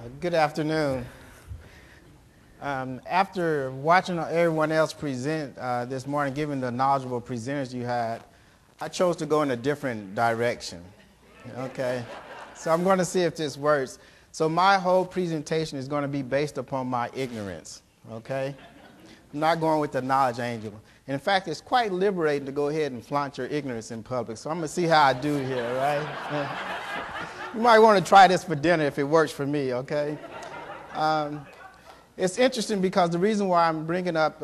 Good afternoon. After watching everyone else present this morning, given the knowledgeable presenters you had, I chose to go in a different direction. Okay? So I'm going to see if this works. So my whole presentation is going to be based upon my ignorance. Okay? I'm not going with the knowledge angel. In fact, it's quite liberating to go ahead and flaunt your ignorance in public. So I'm going to see how I do here, right? You might want to try this for dinner if it works for me, okay? It's interesting because the reason why I'm bringing up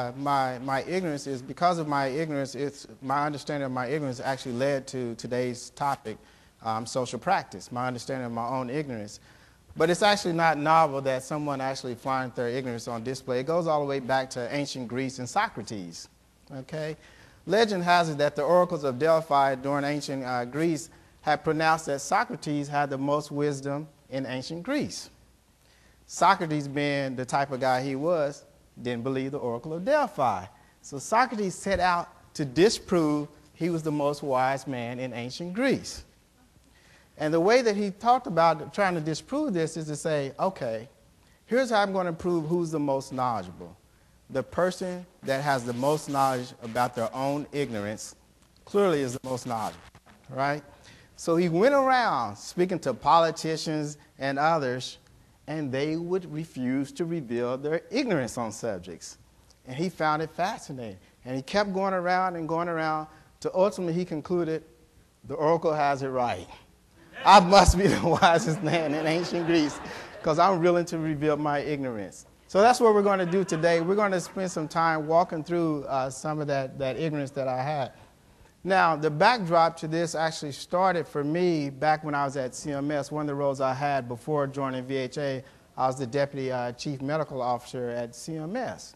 my ignorance is because of my ignorance. It's my understanding of my ignorance actually led to today's topic, social practice, my understanding of my own ignorance. But it's actually not novel that someone actually finds their ignorance on display. It goes all the way back to ancient Greece and Socrates, okay? Legend has it that the oracles of Delphi during ancient Greece had pronounced that Socrates had the most wisdom in ancient Greece. Socrates, being the type of guy he was, didn't believe the oracle of Delphi. So Socrates set out to disprove he was the most wise man in ancient Greece. And the way that he talked about trying to disprove this is to say, okay, here's how I'm going to prove who's the most knowledgeable. The person that has the most knowledge about their own ignorance clearly is the most knowledgeable, right? So he went around speaking to politicians and others, and they would refuse to reveal their ignorance on subjects. And he found it fascinating. And he kept going around and going around to ultimately he concluded, the oracle has it right. I must be the wisest man in ancient Greece because I'm willing to reveal my ignorance. So that's what we're going to do today. We're going to spend some time walking through some of that ignorance that I had. Now, the backdrop to this actually started for me back when I was at CMS. One of the roles I had before joining VHA, I was the Deputy Chief Medical Officer at CMS.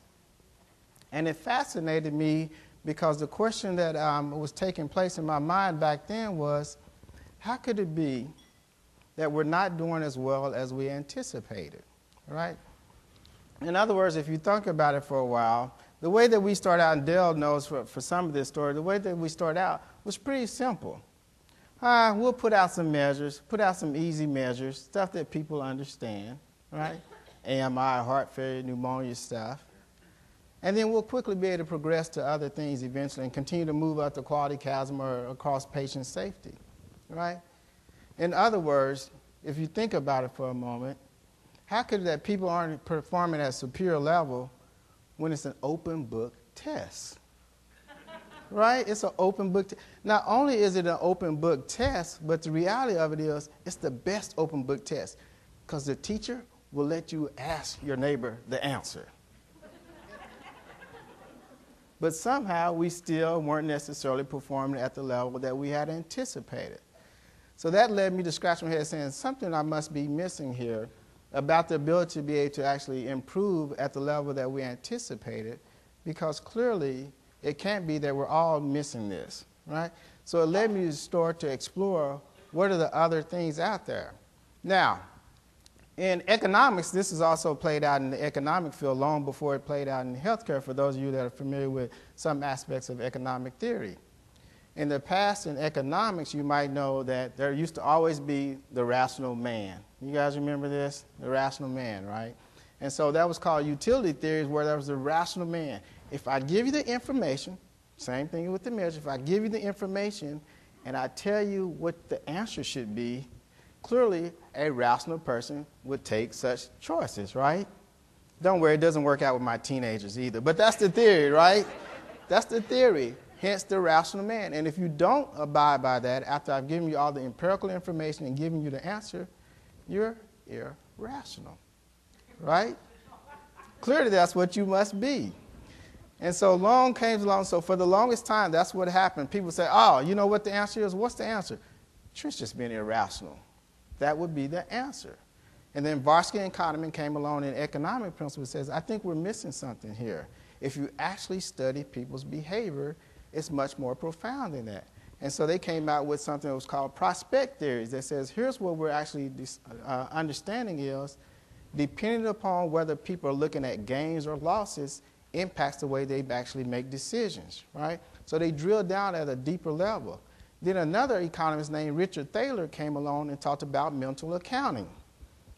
And it fascinated me because the question that was taking place in my mind back then was, how could it be that we're not doing as well as we anticipated, right? In other words, if you think about it for a while, the way that we start out, and Dale knows for some of this story, the way that we start out was pretty simple. We'll put out some measures, put out some easy measures, stuff that people understand, right? AMI, heart failure, pneumonia stuff. And then we'll quickly be able to progress to other things eventually and continue to move up the quality chasm or across patient safety, right? In other words, if you think about it for a moment, how could it that people aren't performing at a superior level when it's an open book test? Right? It's an open book test. Not only is it an open book test, but the reality of it is it's the best open book test because the teacher will let you ask your neighbor the answer. But somehow we still weren't necessarily performing at the level that we had anticipated. So that led me to scratch my head saying something I must be missing here about the ability to be able to actually improve at the level that we anticipated, because clearly it can't be that we're all missing this, right? So it led me to start to explore what are the other things out there. Now, in economics, this is also played out in the economic field long before it played out in healthcare, for those of you that are familiar with some aspects of economic theory. In the past, in economics, you might know that there used to always be the rational man. You guys remember this? The rational man, right? And so that was called utility theories, where there was the rational man. If I give you the information, same thing with the measure, if I give you the information and I tell you what the answer should be, clearly a rational person would take such choices, right? Don't worry, it doesn't work out with my teenagers either. But that's the theory, right? That's the theory. Hence the rational man. And if you don't abide by that, after I've given you all the empirical information and given you the answer, you're irrational, right? Clearly that's what you must be. And so along came along, so for the longest time, that's what happened. People say, oh, you know what the answer is? What's the answer? Trish just being irrational. That would be the answer. And then Varsky and Kahneman came along in economic principle says, I think we're missing something here. If you actually study people's behavior, it's much more profound than that. And so they came out with something that was called prospect theories that says, here's what we're actually understanding is, depending upon whether people are looking at gains or losses, impacts the way they actually make decisions, right? So they drilled down at a deeper level. Then another economist named Richard Thaler came along and talked about mental accounting.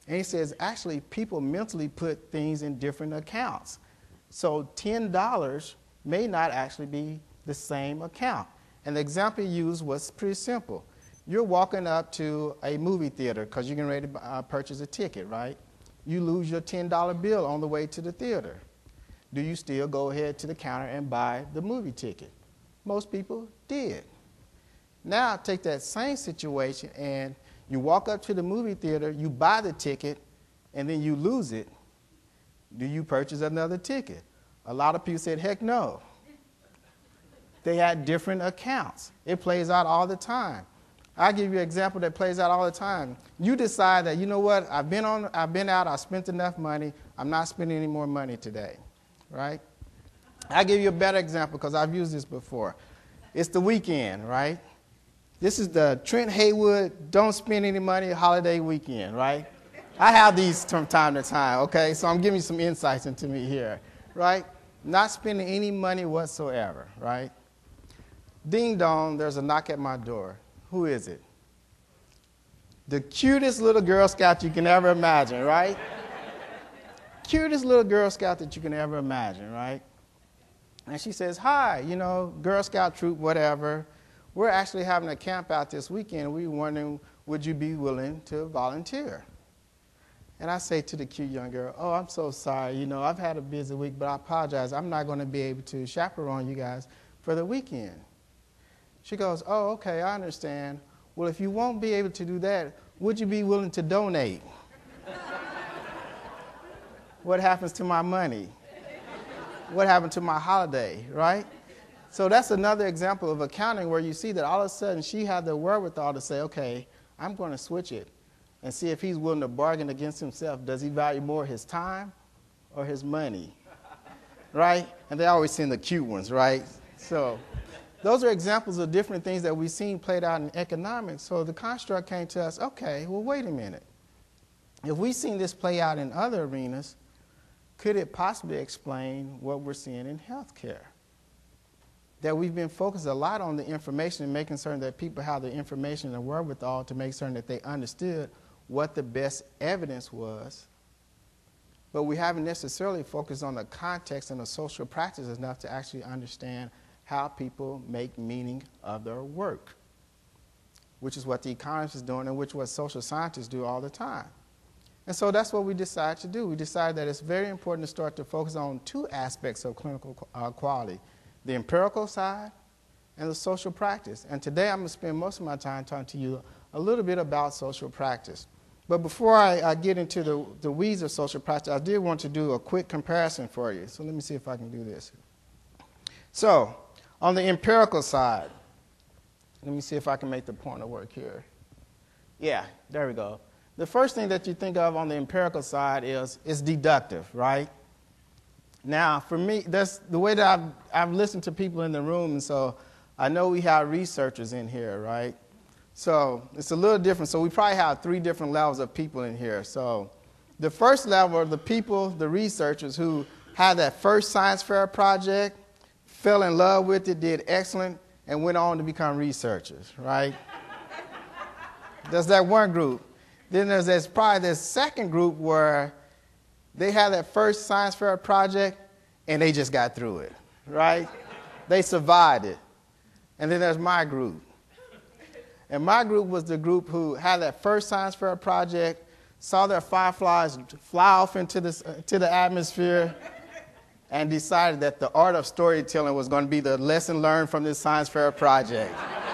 And he says, actually, people mentally put things in different accounts. So $10 may not actually be the same account. And the example he used was pretty simple. You're walking up to a movie theater because you're getting ready to purchase a ticket, right? You lose your $10 bill on the way to the theater. Do you still go ahead to the counter and buy the movie ticket? Most people did. Now take that same situation and you walk up to the movie theater, you buy the ticket, and then you lose it. Do you purchase another ticket? A lot of people said, heck no. They had different accounts. It plays out all the time. I'll give you an example that plays out all the time. You decide that, you know what, I've been out, I've spent enough money, I'm not spending any more money today, right? I'll give you a better example because I've used this before. It's the weekend, right? This is the Trent Haywood, don't spend any money holiday weekend, right? I have these from time to time, okay? So I'm giving you some insights into me here, right? Not spending any money whatsoever, right? Ding dong, there's a knock at my door. Who is it? The cutest little Girl Scout you can ever imagine, right? Cutest little Girl Scout that you can ever imagine, right? And she says, hi, you know, Girl Scout troop, whatever. We're actually having a camp out this weekend. We were wondering, would you be willing to volunteer? And I say to the cute young girl, oh, I'm so sorry. You know, I've had a busy week, but I apologize. I'm not going to be able to chaperone you guys for the weekend. She goes, oh, okay, I understand. Well, if you won't be able to do that, would you be willing to donate? What happens to my money? What happened to my holiday, right? So that's another example of accounting where you see that all of a sudden she had the wherewithal to say, okay, I'm going to switch it and see if he's willing to bargain against himself. Does he value more his time or his money, right? And they always send the cute ones, right? So those are examples of different things that we've seen played out in economics. So the construct came to us, okay, well, wait a minute. If we've seen this play out in other arenas, could it possibly explain what we're seeing in healthcare? That we've been focused a lot on the information and making certain that people have the information and wherewithal to make certain that they understood what the best evidence was, but we haven't necessarily focused on the context and the social practice enough to actually understand how people make meaning of their work, which is what the economist is doing and which is what social scientists do all the time. And so that's what we decided to do. We decided that it's very important to start to focus on two aspects of clinical quality, the empirical side and the social practice. And today I'm going to spend most of my time talking to you a little bit about social practice. But before I get into the weeds of social practice, I did want to do a quick comparison for you. So let me see if I can do this. So on the empirical side, let me see if I can make the pointer work here. Yeah, there we go. The first thing that you think of on the empirical side is deductive, right? Now, for me, that's the way that I've listened to people in the room, and so I know we have researchers in here, right? So it's a little different. So we probably have three different levels of people in here. So the first level are the people, the researchers who had that first science fair project, fell in love with it, did excellent, and went on to become researchers, right? There's that one group. Then there's probably this second group where they had that first science fair project and they just got through it, right? They survived it. And then there's my group. And my group was the group who had that first science fair project, saw their fireflies fly off into the atmosphere, and decided that the art of storytelling was going to be the lesson learned from this science fair project.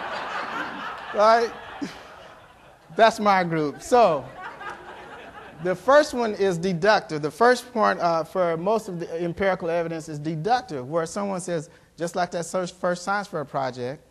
Right? That's my group. So the first one is deductive. The first point for most of the empirical evidence is deductive, where someone says, just like that first science fair project,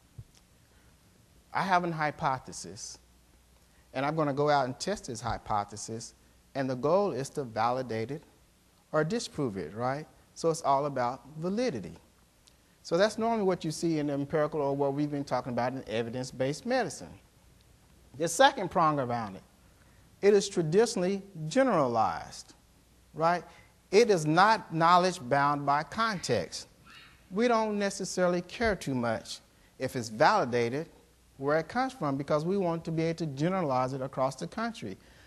I have an hypothesis, and I'm going to go out and test this hypothesis, and the goal is to validate it or disprove it, right? So it's all about validity. So that's normally what you see in the empirical, or what we've been talking about in evidence-based medicine. The second prong around it, it is traditionally generalized, right? It is not knowledge bound by context. We don't necessarily care too much if it's validated where it comes from, because we want to be able to generalize it across the country.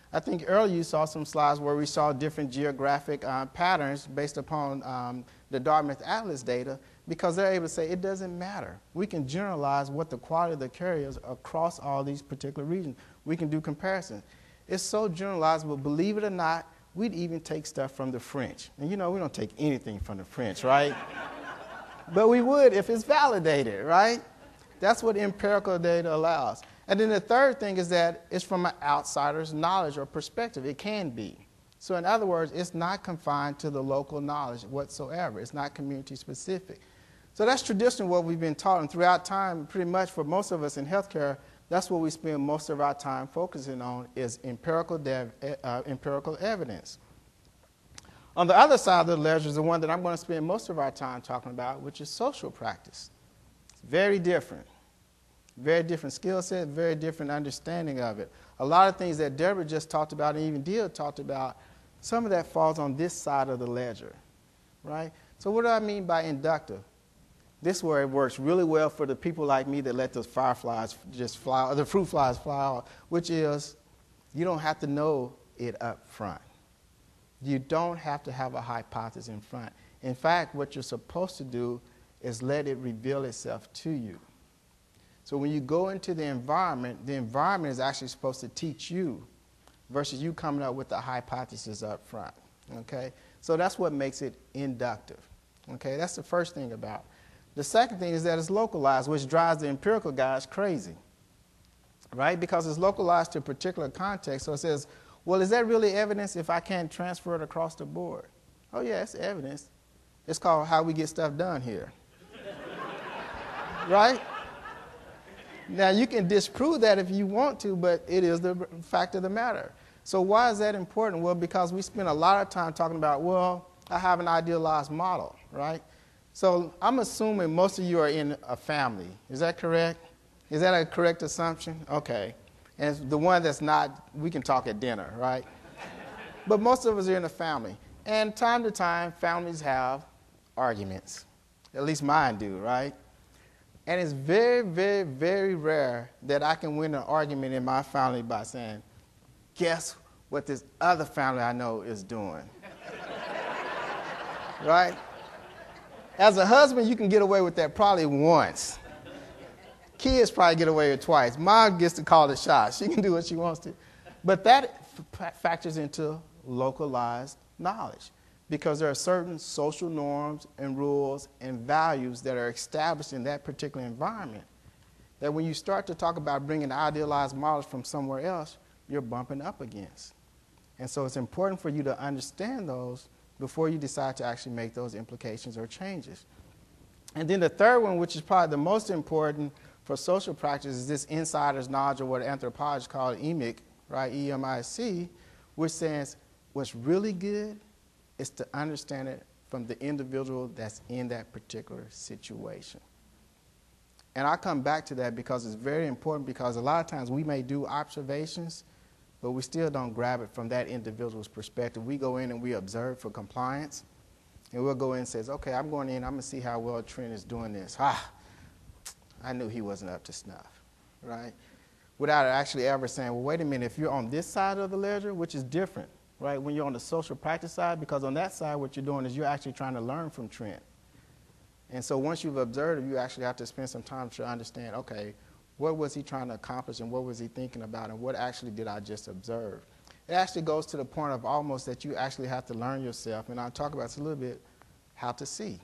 I think earlier you saw some slides where we saw different geographic patterns based upon the Dartmouth Atlas data, because they're able to say it doesn't matter. We can generalize what the quality of the carrier is across all these particular regions. We can do comparisons. It's so generalizable, believe it or not, we'd even take stuff from the French. And you know, we don't take anything from the French, right? But we would if it's validated, right? That's what empirical data allows. And then the third thing is that it's from an outsider's knowledge or perspective. It can be. So in other words, it's not confined to the local knowledge whatsoever. It's not community specific. So that's traditionally what we've been taught, and throughout time, pretty much for most of us in healthcare, that's what we spend most of our time focusing on is empirical evidence. On the other side of the ledger is the one that I'm going to spend most of our time talking about, which is social practice. It's very different. Very different skill set, very different understanding of it. A lot of things that Deborah just talked about and even Dia talked about, some of that falls on this side of the ledger, right? So what do I mean by inductive? This is where it works really well for the people like me that let those fireflies just fly, or the fruit flies fly out, which is you don't have to know it up front. You don't have to have a hypothesis in front. In fact, what you're supposed to do is let it reveal itself to you. So when you go into the environment is actually supposed to teach you versus you coming up with a hypothesis up front, okay? So that's what makes it inductive, okay? That's the first thing about it. The second thing is that it's localized, which drives the empirical guys crazy, right? Because it's localized to a particular context. So it says, well, is that really evidence if I can't transfer it across the board? Oh, yeah, it's evidence. It's called how we get stuff done here, right? Now, you can disprove that if you want to, but it is the fact of the matter. So why is that important? Well, because we spend a lot of time talking about, well, I have an idealized model, right? So I'm assuming most of you are in a family. Is that correct? Is that a correct assumption? Okay. And the one that's not, we can talk at dinner, right? But most of us are in a family. And time to time, families have arguments. At least mine do, right? And it's very, very, very rare that I can win an argument in my family by saying, guess what this other family I know is doing? Right? As a husband, you can get away with that probably once. Kids probably get away with it twice. Mom gets to call the shots. She can do what she wants to. But that factors into localized knowledge, because there are certain social norms and rules and values that are established in that particular environment that when you start to talk about bringing idealized models from somewhere else, you're bumping up against. And so it's important for you to understand those before you decide to actually make those implications or changes. And then the third one, which is probably the most important for social practice, is this insider's knowledge, or what anthropologists call EMIC, right, E-M-I-C, which says what's really good is to understand it from the individual that's in that particular situation. And I come back to that because it's very important, because a lot of times we may do observations, but we still don't grab it from that individual's perspective. We go in and we observe for compliance, and we'll go in and say, okay, I'm going in, I'm going to see how well Trent is doing this. I knew he wasn't up to snuff, right? Without actually ever saying, well, wait a minute, if you're on this side of the ledger, which is different, right, when you're on the social practice side, because on that side what you're doing is you're actually trying to learn from Trent. And so once you've observed it, you actually have to spend some time to understand, okay, what was he trying to accomplish and what was he thinking about and what actually did I just observe? It actually goes to the point of almost that you actually have to learn yourself, and I'll talk about this a little bit, how to see.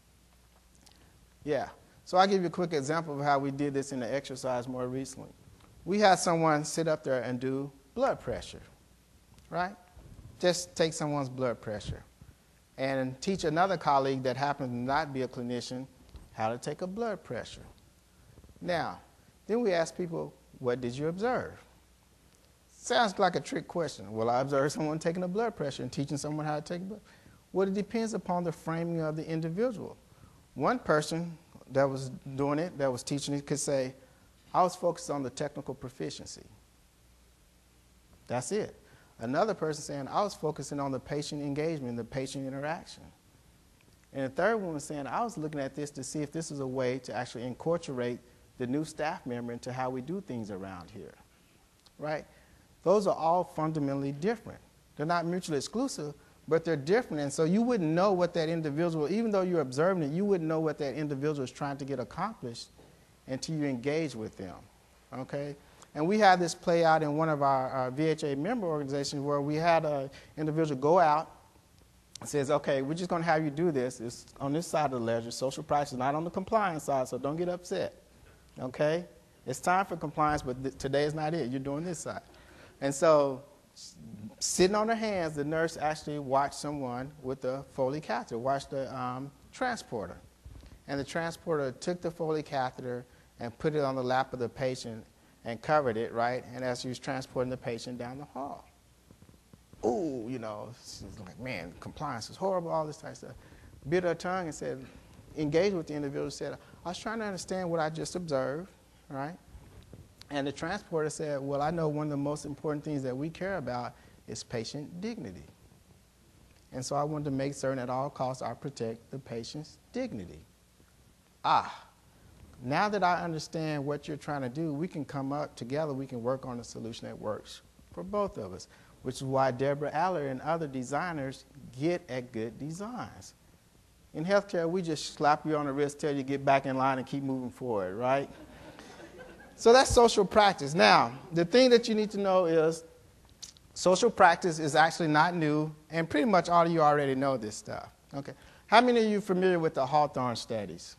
Yeah, so I'll give you a quick example of how we did this in the exercise more recently. We had someone sit up there and do blood pressure, right? Just take someone's blood pressure and teach another colleague that happens to not be a clinician how to take a blood pressure. Now, then we ask people, what did you observe? Sounds like a trick question. Well, I observed someone taking a blood pressure and teaching someone how to take blood. Well, it depends upon the framing of the individual. One person that was doing it, that was teaching it, could say, I was focused on the technical proficiency. That's it. Another person saying, I was focusing on the patient engagement, the patient interaction. And the third one was saying, I was looking at this to see if this is a way to actually incorporate the new staff member into how we do things around here, right? those are all fundamentally different. They're not mutually exclusive, but they're different. And so you wouldn't know what that individual, even though you're observing it, you wouldn't know what that individual is trying to get accomplished until you engage with them, okay? And we had this play out in one of our VHA member organizations where we had an individual go out and says, okay, we're just going to have you do this. It's on this side of the ledger, social practice, not on the compliance side, so don't get upset, okay? It's time for compliance, but today is not it. You're doing this side. And so sitting on her hands, the nurse actually watched someone with a Foley catheter, watched the transporter. And the transporter took the Foley catheter and put it on the lap of the patient and covered it, right? And as she was transporting the patient down the hall. Ooh, you know, she's like, man, compliance is horrible, all this type of stuff. Bit her tongue and said, engaged with the individual, said, I was trying to understand what I just observed, right? And the transporter said, well, I know one of the most important things that we care about is patient dignity. And so I wanted to make certain at all costs I protect the patient's dignity. Now that I understand what you're trying to do, we can come up together, we can work on a solution that works for both of us, which is why Deborah Aller and other designers get at good designs. In healthcare, we just slap you on the wrist, tell you to get back in line and keep moving forward, right? So that's social practice. Now, the thing that you need to know is social practice is actually not new, and pretty much all of you already know this stuff. Okay. How many of you are familiar with the Hawthorne studies?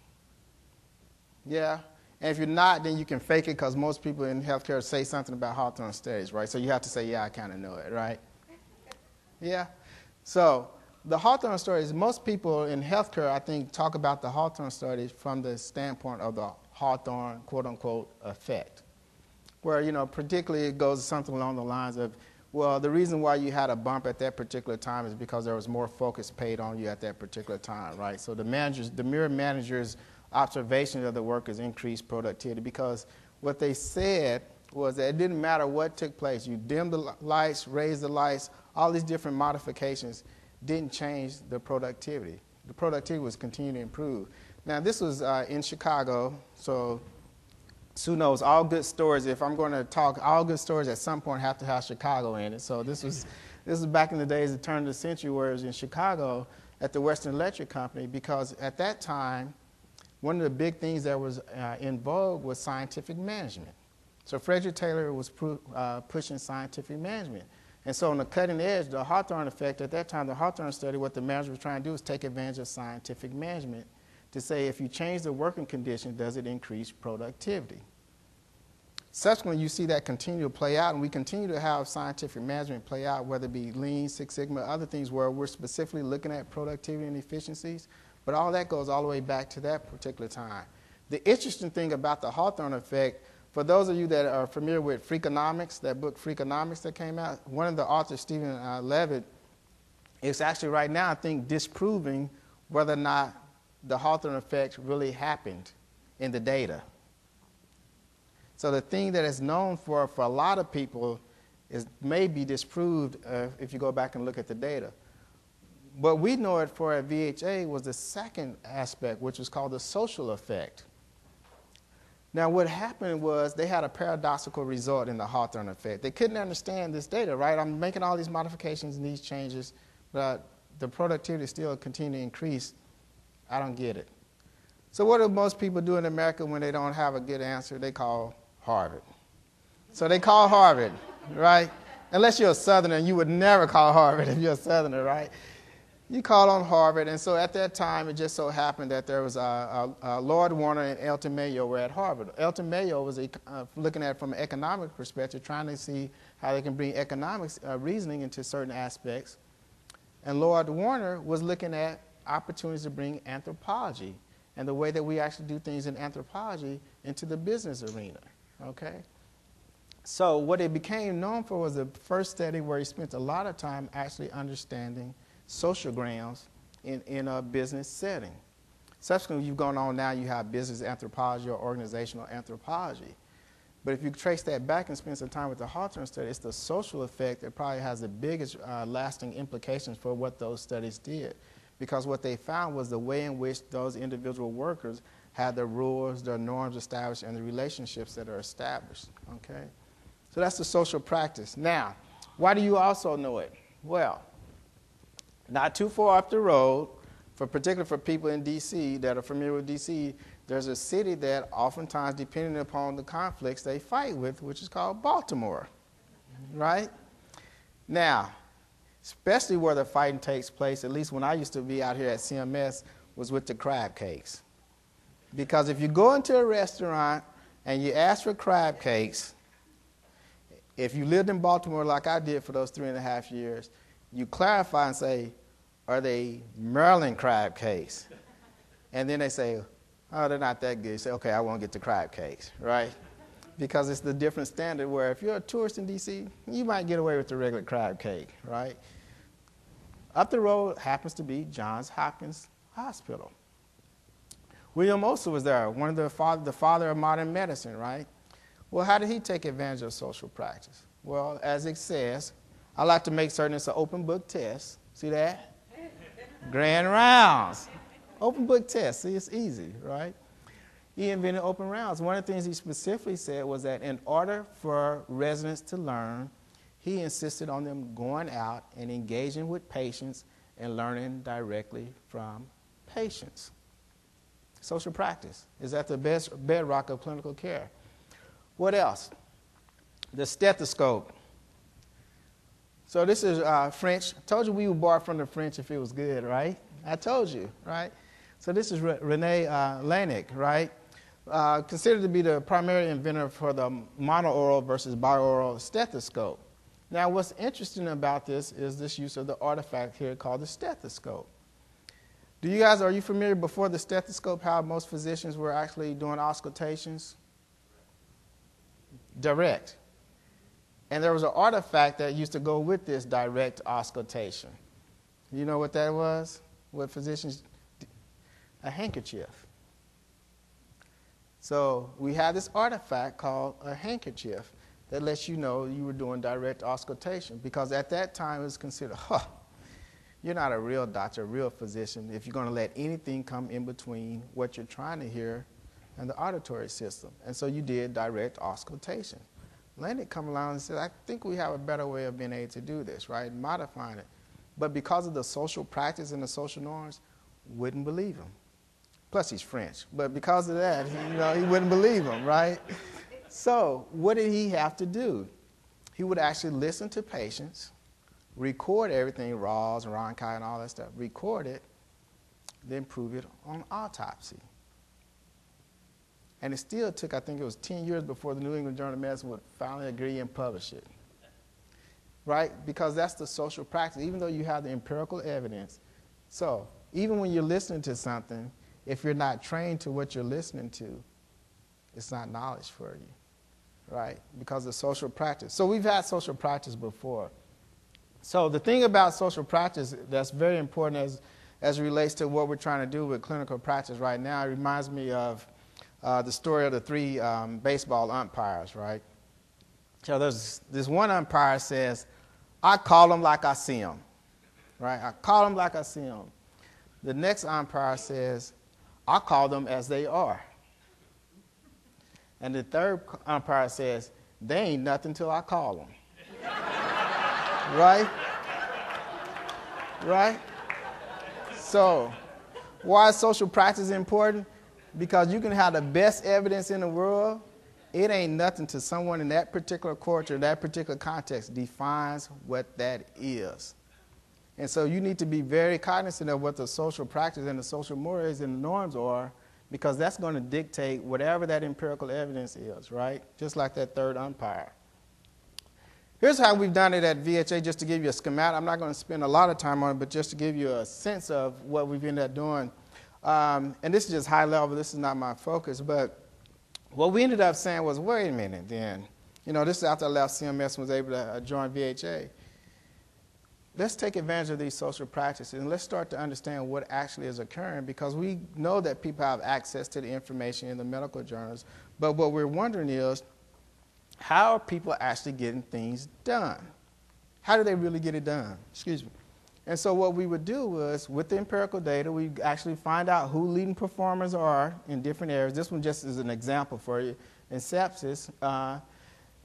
Yeah? And if you're not, then you can fake it because most people in healthcare say something about Hawthorne studies, right? So you have to say, yeah, I kind of know it, right? Yeah? So the Hawthorne studies, most people in healthcare, I think, talk about the Hawthorne studies from the standpoint of the Hawthorne, quote-unquote, effect, where, you know, particularly it goes something along the lines of, well, the reason why you had a bump at that particular time is because there was more focus paid on you at that particular time, right? So the mirror managers' observation of the workers increased productivity because what they said was that it didn't matter what took place. You dim the lights, raise the lights, all these different modifications didn't change the productivity. The productivity was continuing to improve. Now, this was in Chicago, so Sue knows all good stories. If I'm going to talk, all good stories at some point have to have Chicago in it. So this was back in the days, the turn of the century, where it was in Chicago at the Western Electric Company, because at that time, one of the big things that was in vogue was scientific management. So Frederick Taylor was pushing scientific management. And so on the cutting edge, the Hawthorne effect, at that time, the Hawthorne study, what the manager was trying to do is take advantage of scientific management to say if you change the working condition, does it increase productivity? Subsequently, you see that continue to play out, and we continue to have scientific management play out, whether it be Lean, Six Sigma, other things where we're specifically looking at productivity and efficiencies. But all that goes all the way back to that particular time. The interesting thing about the Hawthorne effect, for those of you that are familiar with Freakonomics, that book Freakonomics that came out, one of the authors, Stephen Levitt, is actually right now, I think, disproving whether or not the Hawthorne effect really happened in the data. So the thing that is known for a lot of people may be disproved if you go back and look at the data. What we know it for at VHA was the second aspect, which was called the social effect. Now, what happened was they had a paradoxical result in the Hawthorne effect. They couldn't understand this data, right? I'm making all these modifications and these changes, but the productivity still continues to increase. I don't get it. So what do most people do in America when they don't have a good answer? They call Harvard. So they call Harvard, right? Unless you're a Southerner, you would never call Harvard if you're a Southerner, right? You call on Harvard, and so at that time, it just so happened that there was Lord Warner and Elton Mayo were at Harvard. Elton Mayo was looking at it from an economic perspective, trying to see how they can bring economics reasoning into certain aspects. And Lord Warner was looking at opportunities to bring anthropology and the way that we actually do things in anthropology into the business arena, okay? So what it became known for was the first study where he spent a lot of time actually understanding sociograms in a business setting. Subsequently, you've gone on now, you have business anthropology or organizational anthropology. But if you trace that back and spend some time with the Hawthorne study, it's the social effect that probably has the biggest lasting implications for what those studies did. Because what they found was the way in which those individual workers had their rules, their norms established, and the relationships that are established, okay? So that's the social practice. Now, why do you also know it? Well, not too far up the road, particularly for people in D.C. that are familiar with D.C., there's a city that oftentimes, depending upon the conflicts they fight with, which is called Baltimore, right? Now, especially where the fighting takes place, at least when I used to be out here at CMS, was with the crab cakes. Because if you go into a restaurant and you ask for crab cakes, if you lived in Baltimore like I did for those 3.5 years, you clarify and say, are they Maryland crab cakes? And then they say, oh, they're not that good. You say, okay, I won't get the crab cakes, right? Because it's the different standard where if you're a tourist in D.C., you might get away with the regular crab cake, right? Up the road happens to be Johns Hopkins Hospital. William Osler was there, one of the father of modern medicine, right? Well, how did he take advantage of social practice? Well, as it says, I like to make certain it's an open book test. See that? Grand rounds. Open book test. See, it's easy, right? He invented open rounds. One of the things he specifically said was that in order for residents to learn, he insisted on them going out and engaging with patients and learning directly from patients. Social practice is at the best bedrock of clinical care. What else? The stethoscope. So this is French. I told you we would borrow from the French if it was good, right? I told you, right? So this is René Laennec, right? Considered to be the primary inventor for the monaural versus biaural stethoscope. Now, what's interesting about this is this use of the artifact here called the stethoscope. Are you familiar before the stethoscope how most physicians were actually doing auscultations? Direct. And there was an artifact that used to go with this direct auscultation. You know what that was? What physicians? A handkerchief. So we have this artifact called a handkerchief that lets you know you were doing direct auscultation, because at that time it was considered, you're not a real doctor, a real physician, if you're going to let anything come in between what you're trying to hear and the auditory system. And so you did direct auscultation. Laennec come along and said, I think we have a better way of being able to do this, right? Modifying it. But because of the social practice and the social norms, wouldn't believe him. Plus he's French. But because of that, he wouldn't believe him, right? So what did he have to do? He would actually listen to patients, record everything, Rawls, Ronchi, and all that stuff, record it, then prove it on autopsy. And it still took, I think it was 10 years before the New England Journal of Medicine would finally agree and publish it. Right? Because that's the social practice, even though you have the empirical evidence. So even when you're listening to something, if you're not trained to what you're listening to, it's not knowledge for you, right? Because of social practice. So we've had social practice before. So the thing about social practice that's very important as it relates to what we're trying to do with clinical practice right now, it reminds me of the story of the 3 baseball umpires, right? So there's this one umpire says, I call them like I see them, right? I call them like I see them. The next umpire says, I call them as they are. And the third umpire says, they ain't nothing till I call them. Right? Right? So, why is social practice important? Because you can have the best evidence in the world, it ain't nothing to someone in that particular culture, that particular context defines what that is. And so you need to be very cognizant of what the social practice and the social mores and the norms are, because that's going to dictate whatever that empirical evidence is, right? Just like that third umpire. Here's how we've done it at VHA, just to give you a schematic. I'm not going to spend a lot of time on it, but just to give you a sense of what we've ended up doing. And this is just high level. This is not my focus. But what we ended up saying was, wait a minute then. This is after I left CMS and was able to join VHA. Let's take advantage of these social practices and let's start to understand what actually is occurring, because we know that people have access to the information in the medical journals. But what we're wondering is, how are people actually getting things done? How do they really get it done? Excuse me. And so what we would do was, with the empirical data, we actually find out who leading performers are in different areas. This one just is an example for you. In sepsis,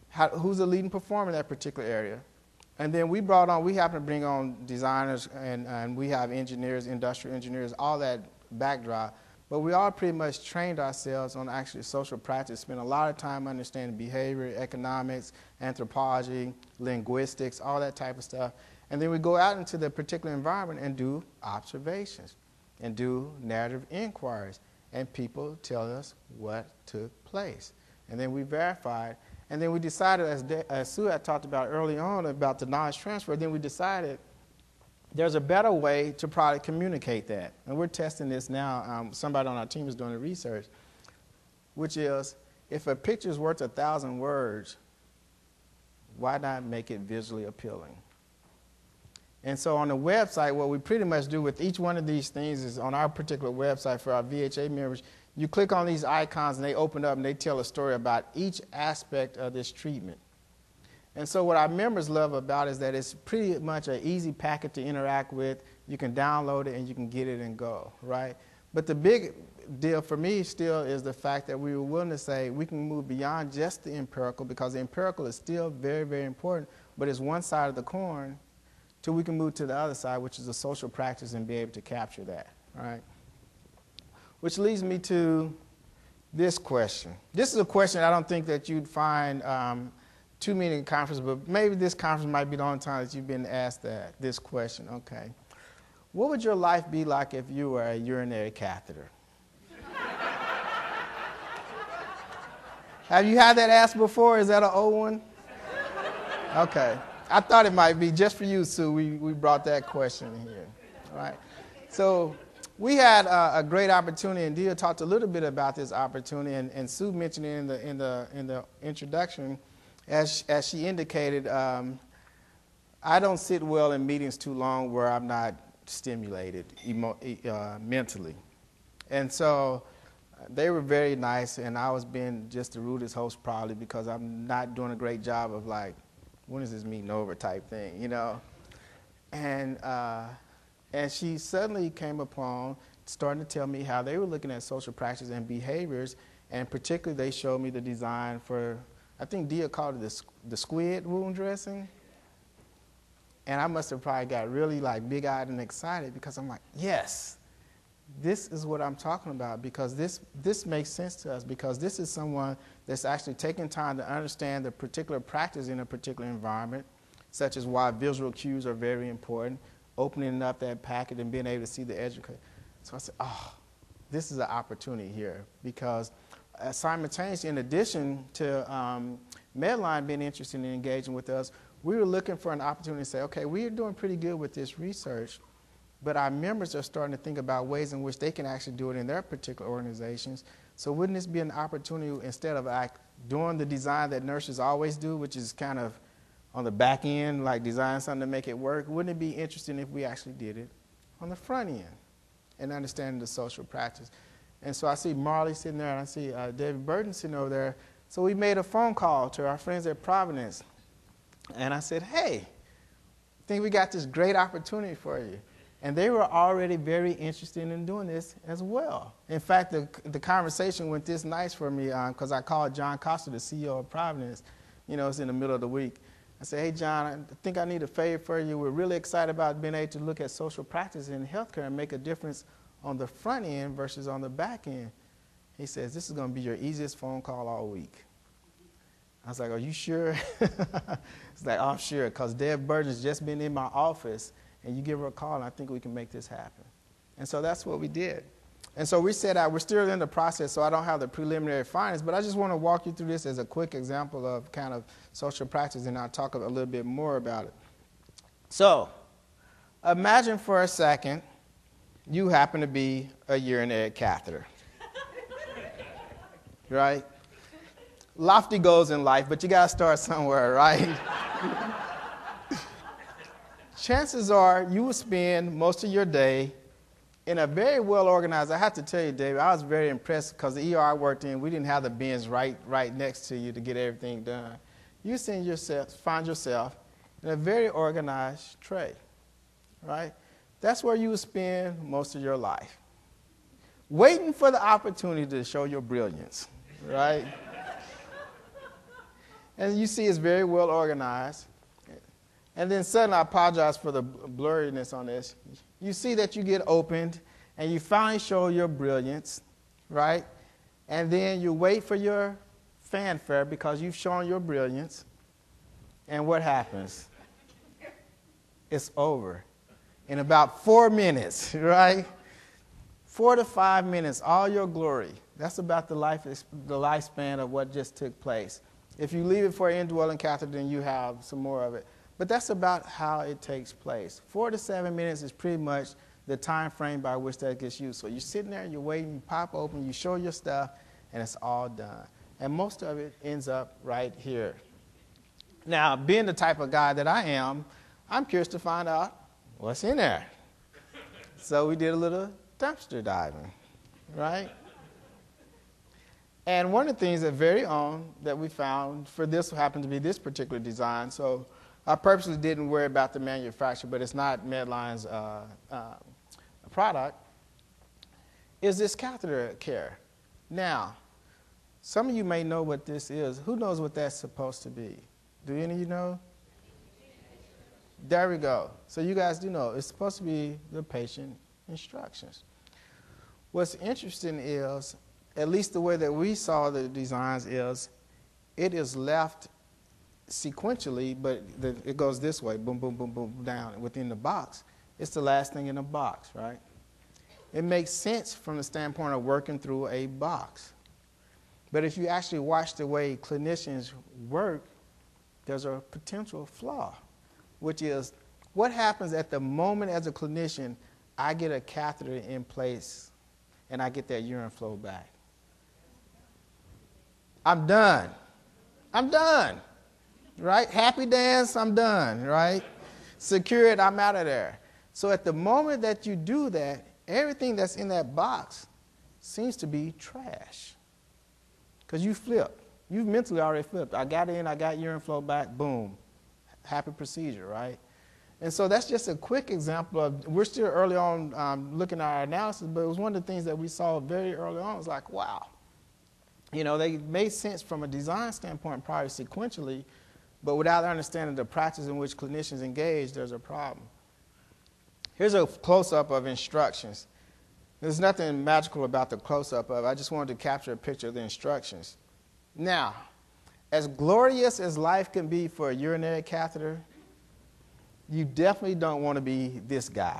who's the leading performer in that particular area. And then we happen to bring on designers, and we have engineers, industrial engineers, all that backdrop. But we all pretty much trained ourselves on actually social practice, spent a lot of time understanding behavior, economics, anthropology, linguistics, all that type of stuff. And then we go out into the particular environment and do observations and do narrative inquiries. And people tell us what took place. And then we verified. And then we decided, as Sue had talked about early on about the knowledge transfer, then we decided there's a better way to probably communicate that. And we're testing this now. Somebody on our team is doing the research, which is if a picture is worth 1,000 words, why not make it visually appealing? And so on the website, what we pretty much do with each one of these things is on our particular website for our VHA members, you click on these icons and they open up and they tell a story about each aspect of this treatment. And so what our members love about it is that it's pretty much an easy packet to interact with. You can download it and you can get it and go, right? But the big deal for me still is the fact that we were willing to say we can move beyond just the empirical, because the empirical is still very, very important, but it's one side of the coin, till we can move to the other side, which is the social practice, and be able to capture that, right? Which leads me to this question. This is a question I don't think that you'd find too many in conferences, but maybe this conference might be the only time that you've been asked this question. Okay. What would your life be like if you were a urinary catheter? Have you had that asked before? Is that an old one? Okay. I thought it might be. Just for you, Sue, we brought that question here. All right. So we had a great opportunity, and Dia talked a little bit about this opportunity, and Sue mentioned it in the introduction. As she indicated, I don't sit well in meetings too long where I'm not stimulated mentally. And so they were very nice, and I was being just the rudest host probably because I'm not doing a great job of like, when is this meeting over type thing, you know? And she suddenly came upon starting to tell me how they were looking at social practices and behaviors, and particularly they showed me the design for, I think Dia called it the squid wound dressing. And I must have probably got really like big-eyed and excited because I'm like, yes, this is what I'm talking about, because this makes sense to us, because this is someone that's actually taking time to understand the particular practice in a particular environment, such as why visual cues are very important, opening up that packet and being able to see the education. So I said, oh, this is an opportunity here, because simultaneously, in addition to Medline being interested in engaging with us, we were looking for an opportunity to say, okay, we're doing pretty good with this research, but our members are starting to think about ways in which they can actually do it in their particular organizations. So wouldn't this be an opportunity, instead of doing the design that nurses always do, which is kind of on the back end, like design something to make it work, wouldn't it be interesting if we actually did it on the front end and understanding the social practice? And so I see Marley sitting there, and I see David Burton sitting over there. So we made a phone call to our friends at Providence. And I said, hey, I think we got this great opportunity for you. And they were already very interested in doing this as well. In fact, the conversation went this nice for me because I called John Costa, the CEO of Providence. You know, it's in the middle of the week. I said, hey, John, I think I need a favor for you. We're really excited about being able to look at social practice in healthcare and make a difference on the front end versus on the back end. He says, this is going to be your easiest phone call all week. I was like, are you sure? He's like, oh, I'm sure, because Deb Burton's just been in my office, and you give her a call, and I think we can make this happen. And so that's what we did. And so we set out, we're still in the process, so I don't have the preliminary findings, but I just want to walk you through this as a quick example of kind of social practice, and I'll talk a little bit more about it. So imagine for a second you happen to be a urinary catheter, right? Lofty goals in life, but you got to start somewhere, right? Chances are you will spend most of your day in a very well-organized, I have to tell you, David, I was very impressed because the ER I worked in, we didn't have the bins right next to you to get everything done. You find yourself in a very organized tray, right? That's where you will spend most of your life, waiting for the opportunity to show your brilliance, right? And you see it's very well organized. And then suddenly, I apologize for the blurriness on this. You see that you get opened, and you finally show your brilliance, right? And then you wait for your fanfare because you've shown your brilliance. And what happens? It's over in about 4 minutes, right? 4 to 5 minutes, all your glory. That's about the lifespan of what just took place. If you leave it for an indwelling catheter, then you have some more of it. But that's about how it takes place. 4 to 7 minutes is pretty much the time frame by which that gets used. So you're sitting there, you're waiting, you pop open, you show your stuff, and it's all done. And most of it ends up right here. Now, being the type of guy that I am, I'm curious to find out what's in there. So we did a little dumpster diving, right? And one of the things that very own that we found for this happened to be this particular design. So I purposely didn't worry about the manufacturer, but it's not Medline's product, is this catheter care. Now, some of you may know what this is. Who knows what that's supposed to be? Do any of you know? There we go. So you guys do know. It's supposed to be the patient instructions. What's interesting is, at least the way that we saw the designs is, it is left sequentially, but it goes this way, boom, boom, boom, boom, down within the box. It's the last thing in the box, right? It makes sense from the standpoint of working through a box. But if you actually watch the way clinicians work, there's a potential flaw, which is what happens at the moment as a clinician I get a catheter in place and I get that urine flow back. I'm done. I'm done. Right? Happy dance, I'm done, right? Secure it, I'm out of there. So at the moment that you do that, everything that's in that box seems to be trash. Because you flipped. You've mentally already flipped. I got in, I got urine flow back, boom. Happy procedure, right? And so that's just a quick example of, we're still early on looking at our analysis, but it was one of the things that we saw very early on. It was like, wow. You know, they made sense from a design standpoint probably sequentially, but without understanding the practice in which clinicians engage, there's a problem. Here's a close-up of instructions. There's nothing magical about the close-up of it. I just wanted to capture a picture of the instructions. Now, as glorious as life can be for a urinary catheter, you definitely don't want to be this guy.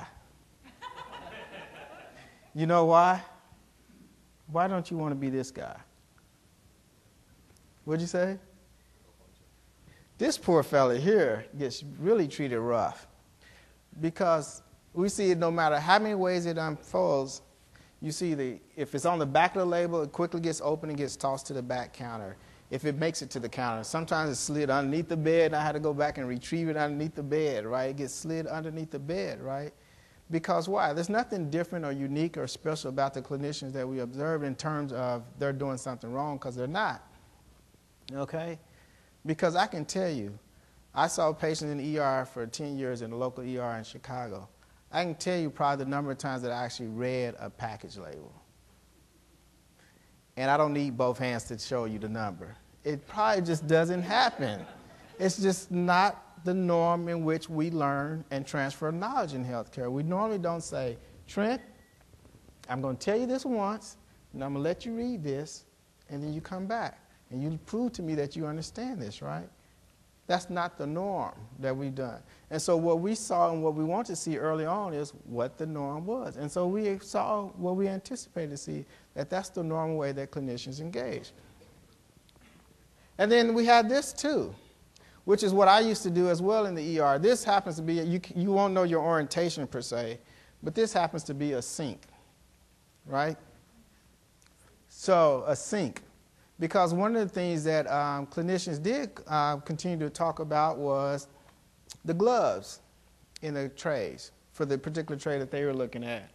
You know why? Why don't you want to be this guy? What'd you say? This poor fella here gets really treated rough because we see it no matter how many ways it unfolds, you see if it's on the back of the label, it quickly gets open and gets tossed to the back counter. If it makes it to the counter, sometimes it's slid underneath the bed, and I had to go back and retrieve it underneath the bed, right? It gets slid underneath the bed, right? Because why? There's nothing different or unique or special about the clinicians that we observe in terms of they're doing something wrong, because they're not, okay? Because I can tell you, I saw patients in the ER for 10 years in the local ER in Chicago. I can tell you probably the number of times that I actually read a package label. And I don't need both hands to show you the number. It probably just doesn't happen. It's just not the norm in which we learn and transfer knowledge in healthcare. We normally don't say, Trent, I'm going to tell you this once, and I'm going to let you read this, and then you come back. And you prove to me that you understand this, right? That's not the norm that we've done. And so what we saw and what we want to see early on is what the norm was. And so we saw what we anticipated to see, that that's the normal way that clinicians engage. And then we had this too, which is what I used to do as well in the ER. This happens to be, you won't know your orientation per se, but this happens to be a sink, right? So a sink. Because one of the things that clinicians did continue to talk about was the gloves in the trays for the particular tray that they were looking at.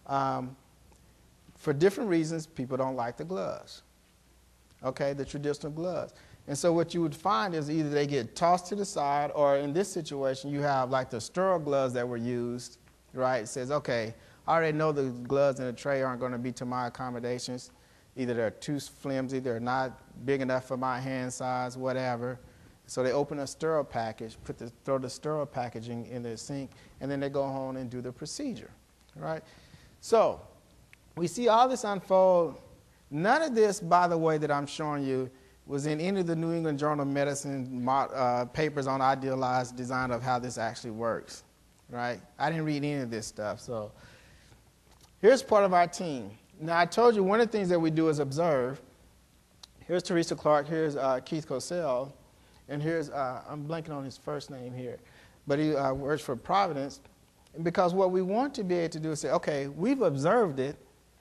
For different reasons, people don't like the gloves, okay, the traditional gloves. And so what you would find is either they get tossed to the side, or in this situation, you have like the sterile gloves that were used, right? It says, okay, I already know the gloves in the tray aren't going to be to my accommodations. Either they're too flimsy, they're not big enough for my hand size, whatever. So they open a sterile package, throw the sterile packaging in the sink, and then they go home and do the procedure, right? So we see all this unfold. None of this, by the way, that I'm showing you was in any of the New England Journal of Medicine papers on idealized design of how this actually works, right? I didn't read any of this stuff. So here's part of our team. Now, I told you one of the things that we do is observe. Here's Teresa Clark, here's Keith Cosell, and here's, I'm blanking on his first name here, but he works for Providence. Because what we want to be able to do is say, okay, we've observed it,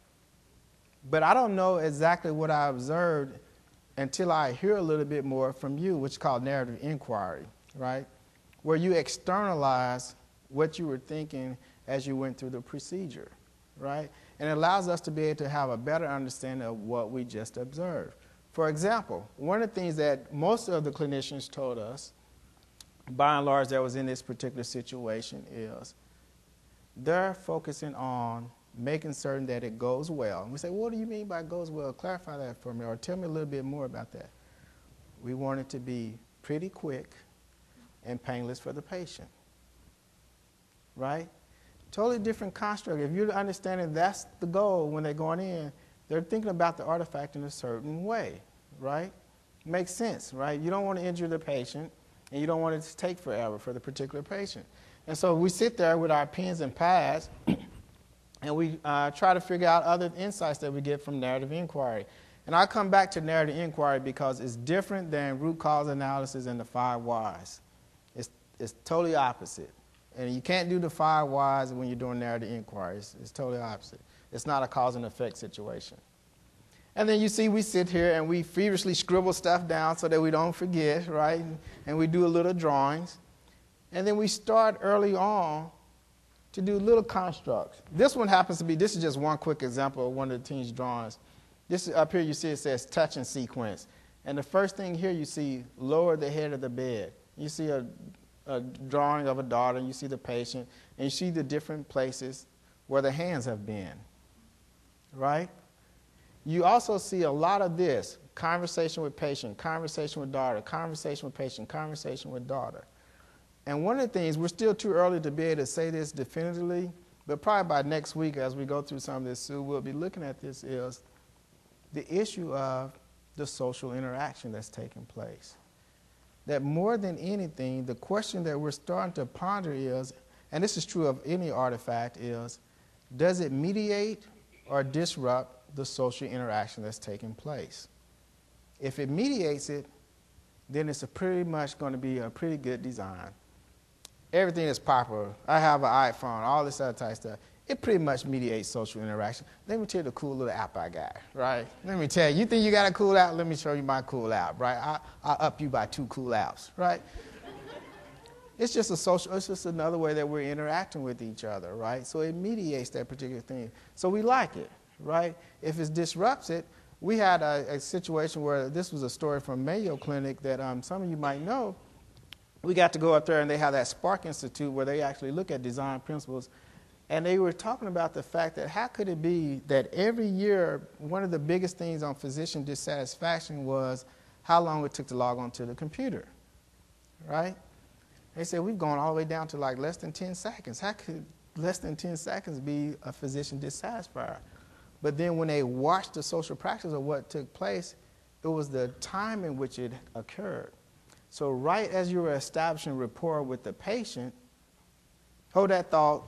but I don't know exactly what I observed until I hear a little bit more from you, which is called narrative inquiry, right? Where you externalize what you were thinking as you went through the procedure, right? And it allows us to be able to have a better understanding of what we just observed. For example, one of the things that most of the clinicians told us, by and large, that was in this particular situation is they're focusing on making certain that it goes well. And we say, well, what do you mean by goes well? Clarify that for me, or tell me a little bit more about that. We want it to be pretty quick and painless for the patient, right? Totally different construct. If you're understanding that's the goal when they're going in, they're thinking about the artifact in a certain way, right? Makes sense, right? You don't want to injure the patient, and you don't want it to take forever for the particular patient. And so we sit there with our pens and pads, and we try to figure out other insights that we get from narrative inquiry. And I come back to narrative inquiry because it's different than root cause analysis and the 5 whys. It's totally opposite. And you can't do the 5 whys when you're doing narrative inquiry. It's totally opposite. It's not a cause and effect situation. And then you see we sit here and we feverishly scribble stuff down so that we don't forget, right? And we do a little drawings. And then we start early on to do little constructs. This one happens to be, this is just one quick example of one of the team's drawings. This up here you see it says touch and sequence. And the first thing here you see, lower the head of the bed. You see a drawing of a daughter, and you see the patient, and you see the different places where the hands have been, right? You also see a lot of this, conversation with patient, conversation with daughter, conversation with patient, conversation with daughter. And one of the things, we're still too early to be able to say this definitively, but probably by next week as we go through some of this, Sue, we'll be looking at this, is the issue of the social interaction that's taking place. That more than anything, the question that we're starting to ponder is, and this is true of any artifact, is does it mediate or disrupt the social interaction that's taking place? If it mediates it, then it's pretty much going to be a pretty good design. Everything is popular. I have an iPhone, all this other type of stuff. It pretty much mediates social interaction. Let me tell you the cool little app I got, right? Let me tell you, you think you got a cool app? Let me show you my cool app, right? I'll up you by 2 cool apps, right? It's just it's just another way that we're interacting with each other, right? So it mediates that particular thing. So we like it, right? If it disrupts it, we had a situation where this was a story from Mayo Clinic that some of you might know. We got to go up there and they have that Spark Institute where they actually look at design principles. And they were talking about the fact that how could it be that every year one of the biggest things on physician dissatisfaction was how long it took to log on to the computer, right? They said we've gone all the way down to like less than 10 seconds. How could less than 10 seconds be a physician dissatisfied? But then when they watched the social practice of what took place, it was the time in which it occurred. So right as you were establishing rapport with the patient, hold that thought.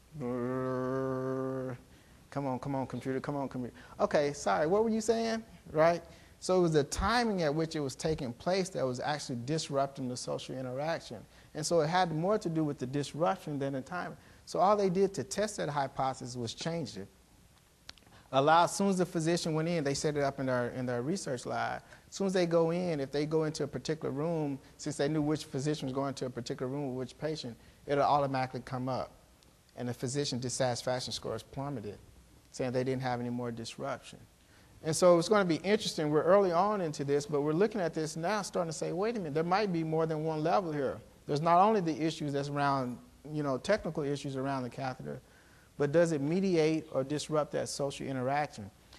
Come on, computer, come on, computer. Okay, sorry, what were you saying, right? So it was the timing at which it was taking place that was actually disrupting the social interaction. And so it had more to do with the disruption than the timing. So all they did to test that hypothesis was change it. As soon as the physician went in, they set it up in their research lab. As soon as they go in, if they go into a particular room, since they knew which physician was going to a particular room with which patient, it'll automatically come up. And the physician dissatisfaction scores plummeted, saying they didn't have any more disruption. And so it's going to be interesting. We're early on into this, but we're looking at this now starting to say, wait a minute, there might be more than one level here. There's not only the issues that's around, technical issues around the catheter, but does it mediate or disrupt that social interaction?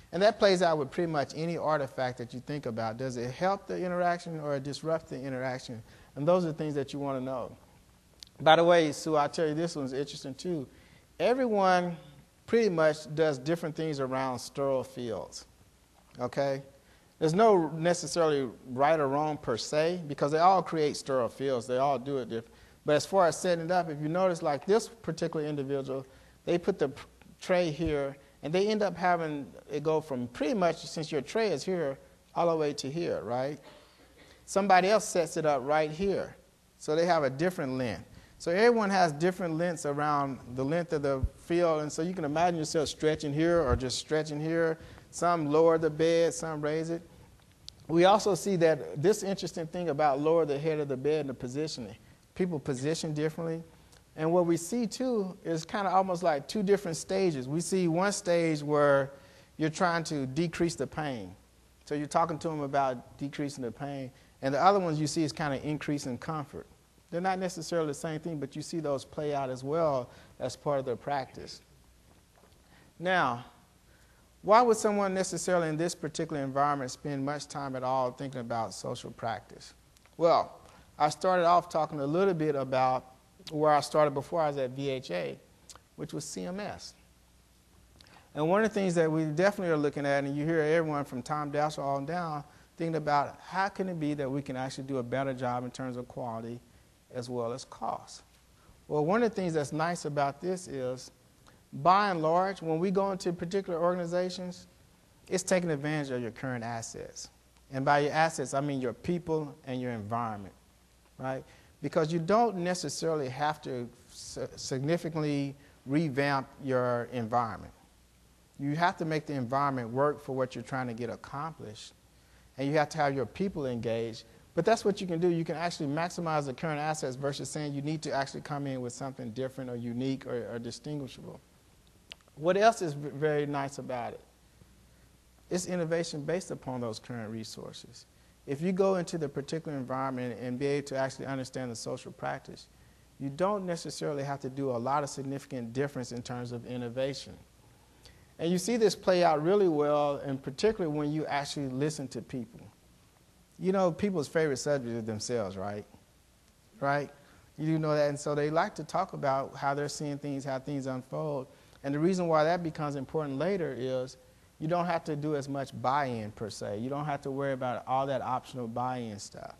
And that plays out with pretty much any artifact that you think about. Does it help the interaction or disrupt the interaction? And those are the things that you want to know. By the way, Sue, I'll tell you this one's interesting too. Everyone pretty much does different things around sterile fields, okay? There's no necessarily right or wrong per se because they all create sterile fields. They all do it different. But as far as setting it up, if you notice like this particular individual, they put the tray here and they end up having it go from pretty much, since your tray is here, all the way to here, right? Somebody else sets it up right here. So they have a different length. So everyone has different lengths around the length of the field, and so you can imagine yourself stretching here or just stretching here. Some lower the bed, some raise it. We also see that this interesting thing about lower the head of the bed and the positioning. People position differently. And what we see, too, is kind of almost like two different stages. We see one stage where you're trying to decrease the pain. So you're talking to them about decreasing the pain. And the other ones you see is kind of increasing comfort. They're not necessarily the same thing, but you see those play out as well as part of their practice. Now, why would someone necessarily in this particular environment spend much time at all thinking about social practice? Well, I started off talking a little bit about where I started before I was at VHA, which was CMS. And one of the things that we definitely are looking at, and you hear everyone from Tom Daschle on down, thinking about how can it be that we can actually do a better job in terms of quality as well as cost. Well, one of the things that's nice about this is, by and large, when we go into particular organizations, it's taking advantage of your current assets. And by your assets, I mean your people and your environment, right? Because you don't necessarily have to significantly revamp your environment. You have to make the environment work for what you're trying to get accomplished. And you have to have your people engaged. But that's what you can do. You can actually maximize the current assets versus saying you need to actually come in with something different or unique or distinguishable. What else is very nice about it? It's innovation based upon those current resources. If you go into the particular environment and be able to actually understand the social practice, you don't necessarily have to do a lot of significant difference in terms of innovation. And you see this play out really well, and particularly when you actually listen to people. You know, people's favorite subject is themselves, right? Right? You do know that, and so they like to talk about how they're seeing things, how things unfold. And the reason why that becomes important later is you don't have to do as much buy-in per se. You don't have to worry about all that optional buy-in stuff.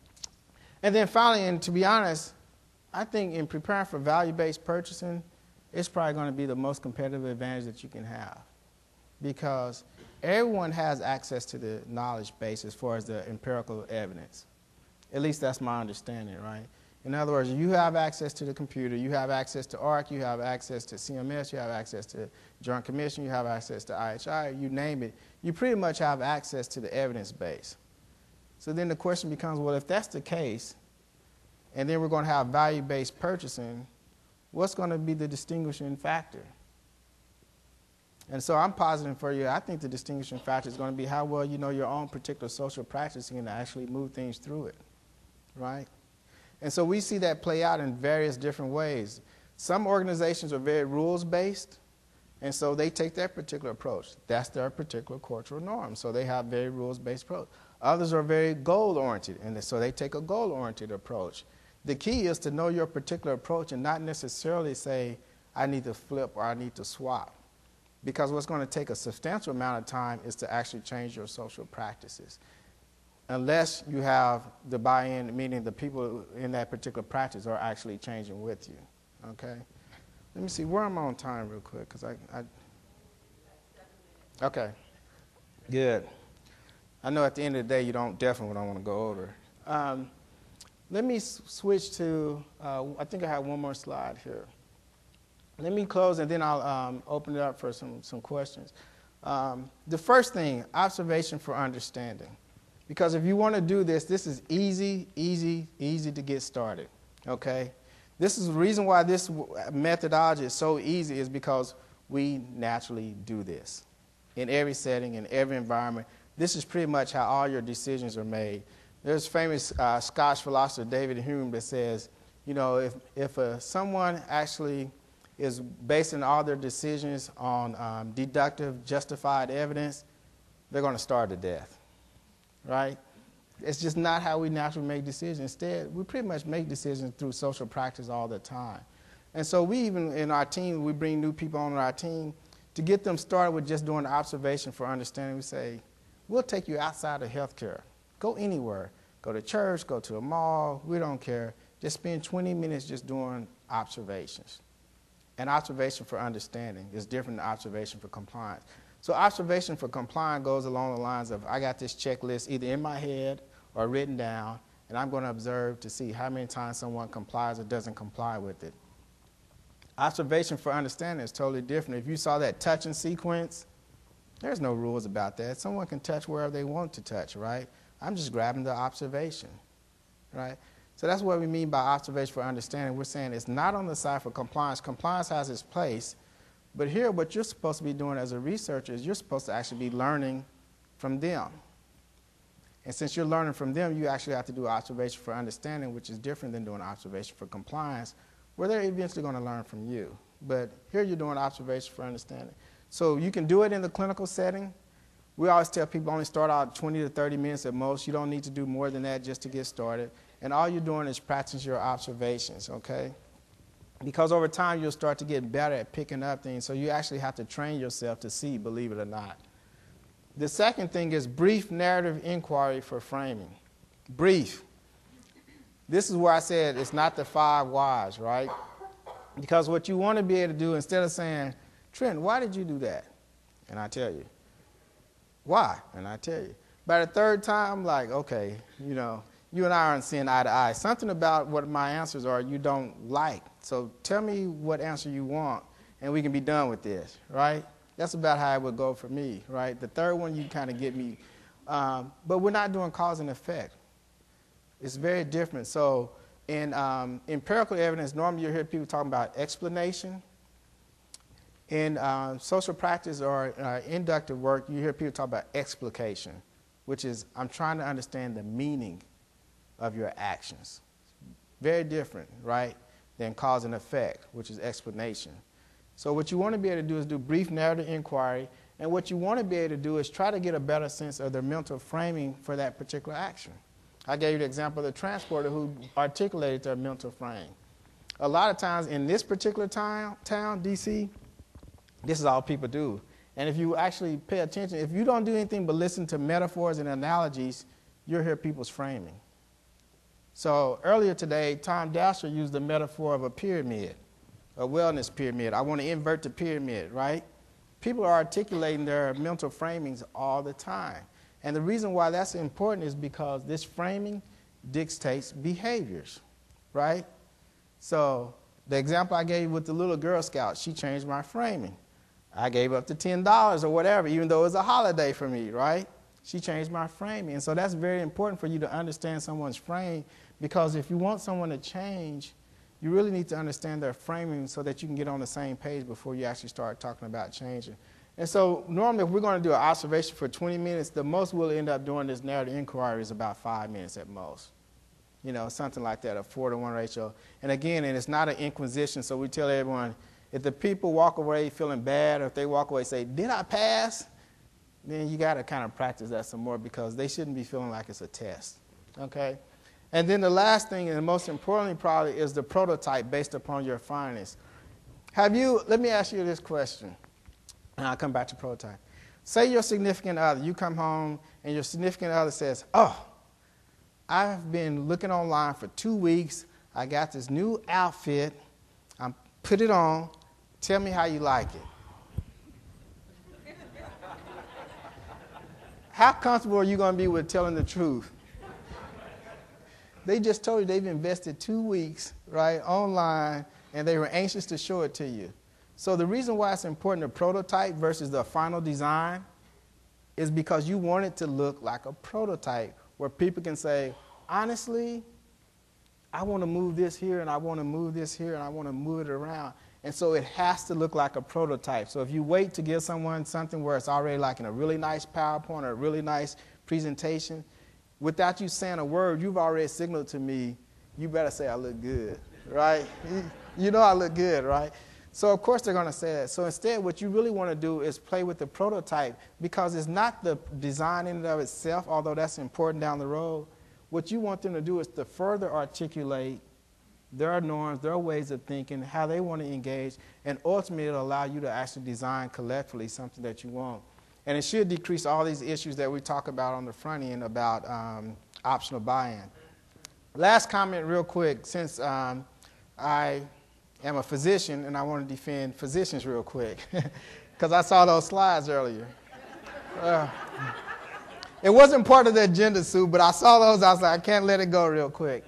And then finally, and to be honest, I think in preparing for value-based purchasing, it's probably going to be the most competitive advantage that you can have, because everyone has access to the knowledge base as far as the empirical evidence. At least that's my understanding, right? In other words, you have access to the computer, you have access to ARC, you have access to CMS, you have access to Joint Commission, you have access to IHI, you name it. You pretty much have access to the evidence base. So then the question becomes, well, if that's the case, and then we're going to have value-based purchasing, what's going to be the distinguishing factor? And so I'm positing for you, I think the distinguishing factor is going to be how well you know your own particular social practice and actually move things through it, right? And so we see that play out in various different ways. Some organizations are very rules-based, and so they take that particular approach. That's their particular cultural norm, so they have very rules-based approach. Others are very goal-oriented, and so they take a goal-oriented approach. The key is to know your particular approach and not necessarily say, I need to flip or I need to swap. Because what's going to take a substantial amount of time is to actually change your social practices. Unless you have the buy-in, meaning the people in that particular practice are actually changing with you, okay? Let me see, where am I on time real quick? Because okay, good. I know at the end of the day you definitely don't want to go over. Let me switch to, I think I have one more slide here. Let me close and then I'll open it up for some questions. The first thing, observation for understanding. Because if you want to do this, this is easy to get started, okay? This is the reason why this methodology is so easy is because we naturally do this. In every setting, in every environment, this is pretty much how all your decisions are made. There's famous Scottish philosopher David Hume that says, you know, if someone actually is basing all their decisions on deductive, justified evidence, they're going to starve to death, right? It's just not how we naturally make decisions. Instead, we pretty much make decisions through social practice all the time. And so we even, in our team, we bring new people on our team to get them started with just doing observation for understanding. We say, we'll take you outside of healthcare. Go anywhere. Go to church, go to a mall, we don't care. Just spend 20 minutes just doing observations. And observation for understanding is different than observation for compliance. So observation for compliance goes along the lines of, I got this checklist either in my head or written down, and I'm going to observe to see how many times someone complies or doesn't comply with it. Observation for understanding is totally different. If you saw that touching sequence, there's no rules about that. Someone can touch wherever they want to touch, right? I'm just grabbing the observation, right? So that's what we mean by observation for understanding. We're saying it's not on the side for compliance. Compliance has its place, but here what you're supposed to be doing as a researcher is you're supposed to actually be learning from them. And since you're learning from them, you actually have to do observation for understanding, which is different than doing observation for compliance, where they're eventually going to learn from you. But here you're doing observation for understanding. So you can do it in the clinical setting. We always tell people only start out 20 to 30 minutes at most. You don't need to do more than that just to get started. And all you're doing is practicing your observations, okay? Because over time, you'll start to get better at picking up things. So you actually have to train yourself to see, believe it or not. The second thing is brief narrative inquiry for framing. Brief. This is where I said it's not the 5 whys, right? Because what you want to be able to do, instead of saying, Trent, why did you do that? And I tell you. Why? And I tell you. By the third time, I'm like, okay, you know, you and I aren't seeing eye to eye. Something about what my answers are you don't like. So tell me what answer you want, and we can be done with this, right? That's about how it would go for me, right? The third one, you kind of get me. But we're not doing cause and effect. It's very different. So in empirical evidence, normally you hear people talking about explanation. In social practice or inductive work, you hear people talk about explication, which is I'm trying to understand the meaning of your actions. Very different, right, than cause and effect, which is explanation. So what you want to be able to do is do brief narrative inquiry, and what you want to be able to do is try to get a better sense of their mental framing for that particular action. I gave you the example of the transporter who articulated their mental frame. A lot of times in this particular town, D.C., this is all people do. And if you actually pay attention, if you don't do anything but listen to metaphors and analogies, you'll hear people's framing. So earlier today, Tom Dasher used the metaphor of a pyramid, a wellness pyramid. I want to invert the pyramid, right? People are articulating their mental framings all the time. And the reason why that's important is because this framing dictates behaviors, right? So the example I gave with the little Girl Scout, she changed my framing. I gave up the $10 or whatever, even though it was a holiday for me, right? She changed my framing. And so that's very important for you to understand someone's frame, because if you want someone to change, you really need to understand their framing so that you can get on the same page before you actually start talking about changing. And so normally if we're going to do an observation for 20 minutes, the most we'll end up doing this narrative inquiry is about 5 minutes at most. You know, something like that, a 4-to-1 ratio. And again, and it's not an inquisition, so we tell everyone, if the people walk away feeling bad, or if they walk away and say, did I pass? Then you got to kind of practice that some more, because they shouldn't be feeling like it's a test, okay? And then the last thing, and the most importantly probably, is the prototype based upon your findings. Let me ask you this question, and I'll come back to prototype. Say your significant other, you come home, and your significant other says, oh, I've been looking online for 2 weeks. I got this new outfit. I put it on. Tell me how you like it. How comfortable are you going to be with telling the truth? They just told you they've invested 2 weeks, right, online, and they were anxious to show it to you. So the reason why it's important to prototype versus the final design is because you want it to look like a prototype where people can say, honestly, I want to move this here, and I want to move this here, and I want to move it around. And so it has to look like a prototype. So if you wait to give someone something where it's already like in a really nice PowerPoint or a really nice presentation, without you saying a word, you've already signaled to me, you better say I look good, right? You know I look good, right? So of course they're going to say that. So instead what you really want to do is play with the prototype, because it's not the design in and of itself, although that's important down the road. What you want them to do is to further articulate their norms, their ways of thinking, how they want to engage, and ultimately it'll allow you to actually design collectively something that you want. And it should decrease all these issues that we talk about on the front end about optional buy-in. Last comment real quick, since I am a physician and I want to defend physicians real quick, because I saw those slides earlier. It wasn't part of the agenda, Sue, but I saw those, I was like, I can't let it go real quick.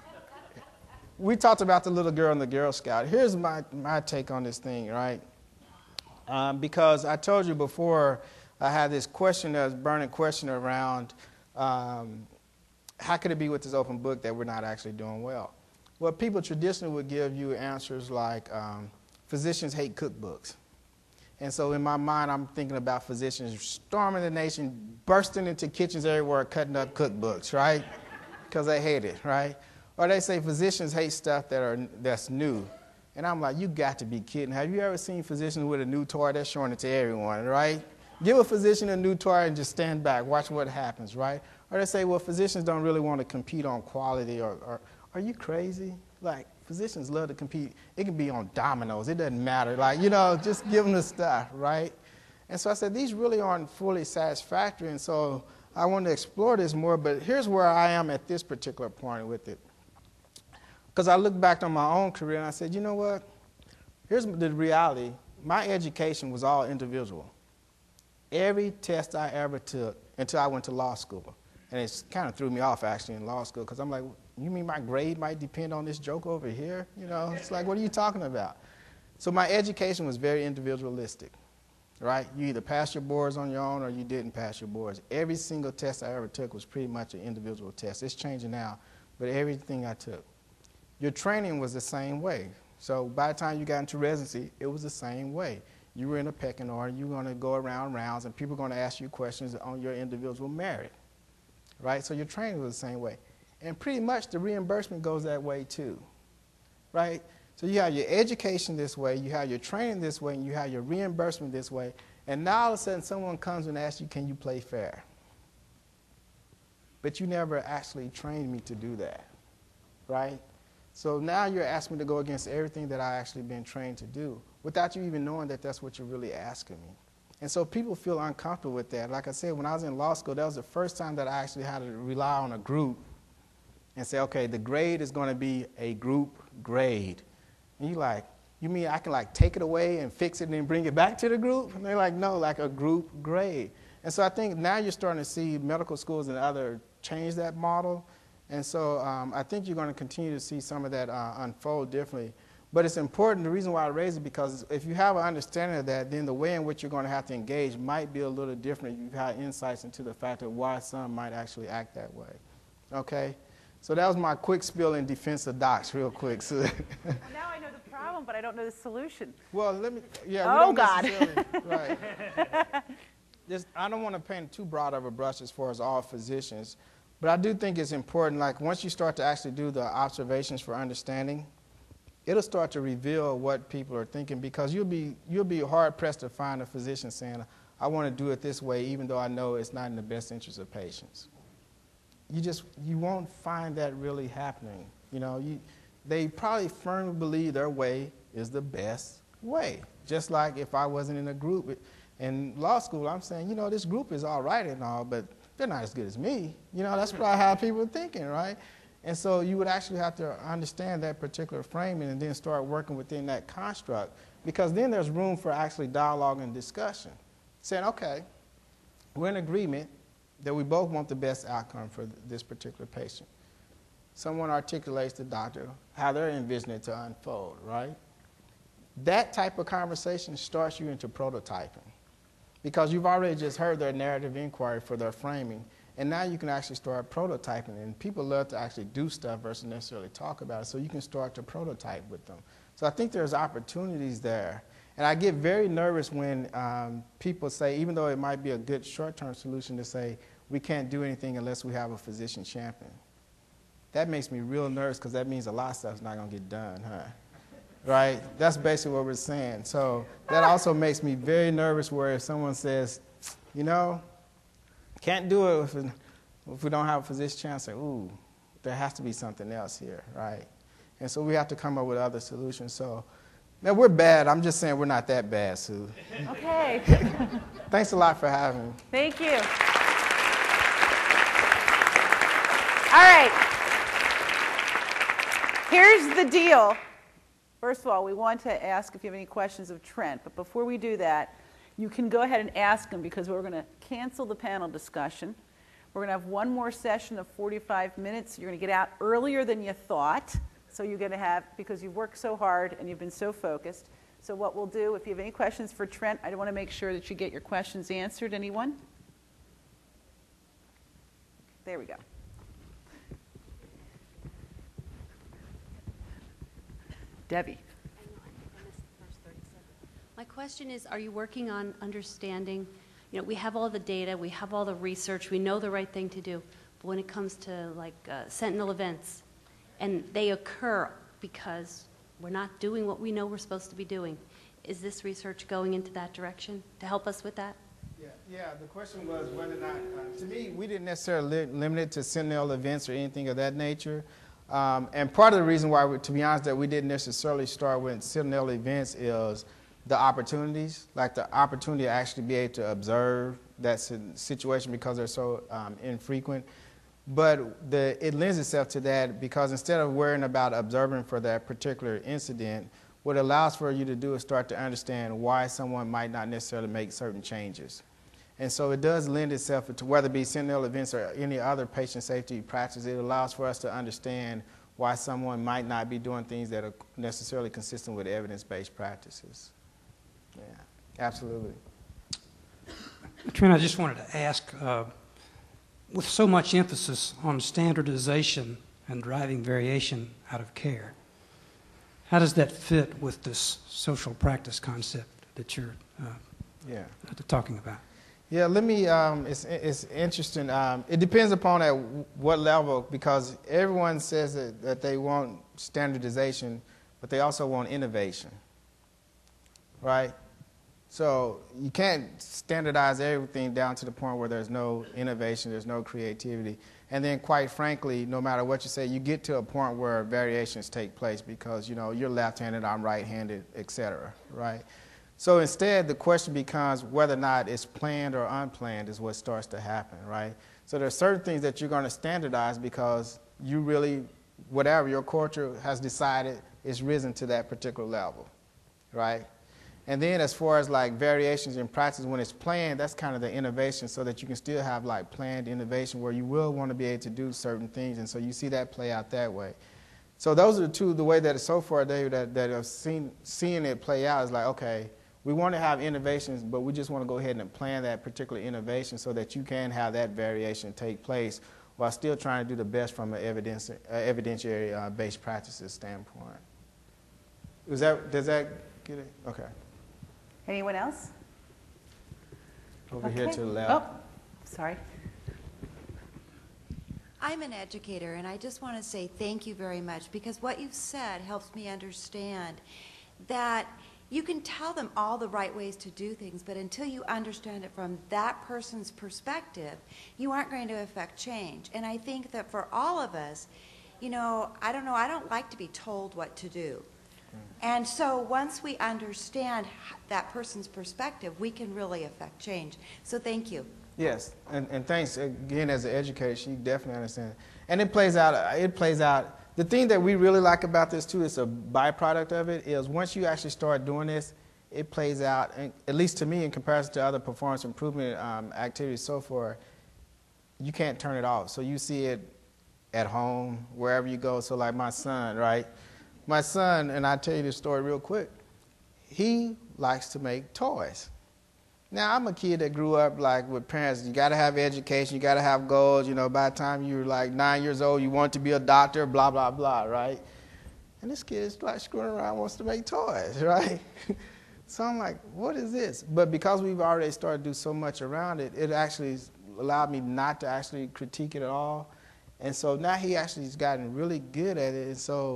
We talked about the little girl and the Girl Scout. Here's my take on this thing, right? Because I told you before, I had this question, this burning question around how could it be with this open book that we're not actually doing well? Well, people traditionally would give you answers like physicians hate cookbooks. And so in my mind, I'm thinking about physicians storming the nation, bursting into kitchens everywhere, cutting up cookbooks, right? Because they hate it, right? Or they say physicians hate stuff that's new. And I'm like, you got to be kidding. Have you ever seen physicians with a new toy? They're showing it to everyone, right? Give a physician a new toy and just stand back, watch what happens, right? Or they say, well, physicians don't really want to compete on quality. Or are you crazy? Like, physicians love to compete. It can be on dominoes. It doesn't matter. Like, just give them the stuff, right? And so I said, these really aren't fully satisfactory. And so I wanted to explore this more. But here's where I am at this particular point with it. Because I looked back on my own career and I said, you know what? Here's the reality. My education was all individual. Every test I ever took until I went to law school. And it kind of threw me off, actually, in law school, because I'm like, you mean my grade might depend on this joke over here? It's like, what are you talking about? So my education was very individualistic, right? You either passed your boards on your own or you didn't pass your boards. Every single test I ever took was pretty much an individual test. It's changing now, but everything I took. Your training was the same way. So by the time you got into residency, it was the same way. You were in a pecking order. You were going to go around rounds, and people are going to ask you questions on your individual merit, right? So your training was the same way. And pretty much the reimbursement goes that way too, right? So you have your education this way, you have your training this way, and you have your reimbursement this way. And now all of a sudden someone comes and asks you, can you play fair? But you never actually trained me to do that, right? So now you're asking me to go against everything that I actually been trained to do without you even knowing that that's what you're really asking me. And so people feel uncomfortable with that. Like I said, when I was in law school, that was the first time that I actually had to rely on a group and say, okay, the grade is going to be a group grade. And you're like, you mean I can take it away and fix it and then bring it back to the group? And they're like, no, like a group grade. And so I think now you're starting to see medical schools and other change that model. And so I think you're going to continue to see some of that unfold differently. But it's important, the reason why I raise it, because if you have an understanding of that, then the way in which you're going to have to engage might be a little different. You've had insights into the fact of why some might actually act that way. Okay? So that was my quick spiel in defense of docs real quick. So well, now I know the problem, but I don't know the solution. Well, oh, God. Right. I don't want to paint too broad of a brush as far as all physicians. But I do think it's important, like once you start to actually do the observations for understanding, it'll start to reveal what people are thinking, because you'll be hard-pressed to find a physician saying, I want to do it this way, even though I know it's not in the best interest of patients. You won't find that really happening. They probably firmly believe their way is the best way. Just like if I wasn't in a group in law school, I'm saying, this group is all right and all, but they're not as good as me. That's probably how people are thinking, right? And so you would actually have to understand that particular framing and then start working within that construct, because then there's room for actually dialogue and discussion. Saying, okay, we're in agreement that we both want the best outcome for this particular patient. Someone articulates to the doctor how they're envisioning it to unfold, right? That type of conversation starts you into prototyping, because you've already just heard their narrative inquiry for their framing, and now you can actually start prototyping. And people love to actually do stuff versus necessarily talk about it, so you can start to prototype with them. So I think there's opportunities there. And I get very nervous when people say, even though it might be a good short-term solution to say, we can't do anything unless we have a physician champion. That makes me real nervous, because that means a lot of stuff's not going to get done, huh? right? That's basically what we're saying. So that also makes me very nervous where if someone says, you know, can't do it if we don't have a physician chance, say, ooh, there has to be something else here, right? And so we have to come up with other solutions. So now we're bad. I'm just saying we're not that bad, Sue. Okay. Thanks a lot for having me. Thank you. All right. Here's the deal. First of all, we want to ask if you have any questions of Trent. But before we do that, you can go ahead and ask him because we're going to cancel the panel discussion. We're going to have one more session of 45 minutes. You're going to get out earlier than you thought. So you're going to have, because you've worked so hard and you've been so focused. So what we'll do, if you have any questions for Trent, I want to make sure that you get your questions answered. Anyone? There we go. Debbie. My question is, are you working on understanding, you know, we have all the data, we have all the research, we know the right thing to do, but when it comes to like sentinel events, and they occur because we're not doing what we know we're supposed to be doing, is this research going into that direction to help us with that? Yeah, the question was whether or not, to me, we didn't necessarily limit it to sentinel events or anything of that nature. And part of the reason why, to be honest, that we didn't necessarily start with sentinel events is the opportunities, like the opportunity to actually be able to observe that situation because they're so infrequent. But it lends itself to that because instead of worrying about observing for that particular incident, what it allows for you to do is start to understand why someone might not necessarily make certain changes. And so it does lend itself to whether it be sentinel events or any other patient safety practice, it allows for us to understand why someone might not be doing things that are necessarily consistent with evidence-based practices. Yeah, absolutely. Trent, I just wanted to ask, with so much emphasis on standardization and driving variation out of care, how does that fit with this social practice concept that you're talking about? Yeah, let me, it's interesting. It depends upon at what level, because everyone says that they want standardization, but they also want innovation, right? So you can't standardize everything down to the point where there's no innovation, there's no creativity. And then quite frankly, no matter what you say, you get to a point where variations take place because, you know, you're left-handed, I'm right-handed, et cetera, right? So instead, the question becomes whether or not it's planned or unplanned is what starts to happen, right? So there are certain things that you're going to standardize because you really, whatever your culture has decided, is risen to that particular level, right? And then as far as like variations in practice, when it's planned, that's kind of the innovation so that you can still have like planned innovation where you will want to be able to do certain things. And so you see that play out that way. So those are the way that so far, David, that I've seeing it play out is like, okay, we want to have innovations, but we just want to go ahead and plan that particular innovation so that you can have that variation take place while still trying to do the best from an evidentiary-based practices standpoint. Does that get it? Okay. Anyone else? Over here to the left. Oh, sorry. I'm an educator, and I just want to say thank you very much because what you've said helps me understand that you can tell them all the right ways to do things, but until you understand it from that person's perspective, you aren't going to affect change. And I think that for all of us, you know, I don't like to be told what to do. And so once we understand that person's perspective, we can really affect change. So thank you. Yes, and thanks again as an educator, she definitely understands. And it plays out. The thing that we really like about this too, it's a byproduct of it, is once you actually start doing this, it plays out, and at least to me in comparison to other performance improvement activities so far, you can't turn it off. So you see it at home, wherever you go. So like my son, right? My son, and I'll tell you this story real quick, he likes to make toys. Now, I'm a kid that grew up like with parents, you got to have education, you got to have goals, you know, by the time you're like 9 years old, you want to be a doctor, blah, blah, blah, right? And this kid is like screwing around, wants to make toys, right? So I'm like, what is this? But because we've already started to do so much around it, it actually allowed me not to actually critique it at all. And so now he actually has gotten really good at it. And so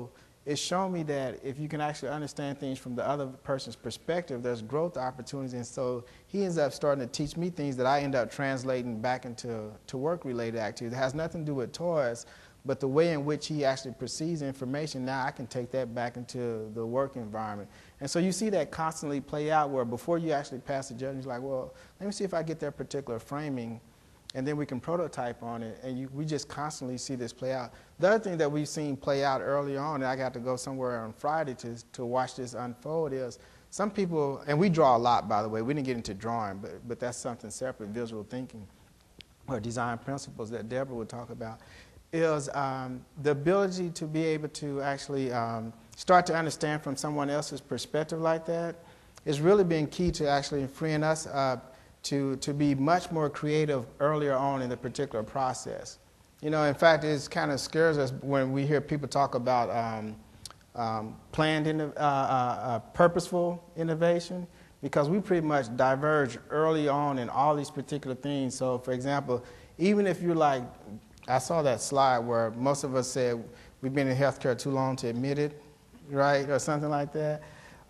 it's shown me that if you can actually understand things from the other person's perspective, there's growth opportunities. And so he ends up starting to teach me things that I end up translating back into work-related activities. It has nothing to do with toys, but the way in which he actually perceives information, now I can take that back into the work environment. And so you see that constantly play out where before you actually pass the judgment, you're like, well, let me see if I get that particular framing, and then we can prototype on it, and we just constantly see this play out. The other thing that we've seen play out early on, and I got to go somewhere on Friday to watch this unfold, is some people, and we draw a lot, by the way. We didn't get into drawing, but that's something separate, visual thinking, or design principles that Deborah would talk about, is the ability to be able to actually start to understand from someone else's perspective like that is really been key to actually freeing us up to be much more creative earlier on in the particular process. You know, in fact, it kind of scares us when we hear people talk about purposeful innovation, because we pretty much diverge early on in all these particular things. So, for example, even if you're like, I saw that slide where most of us said we've been in healthcare too long to admit it, right, or something like that.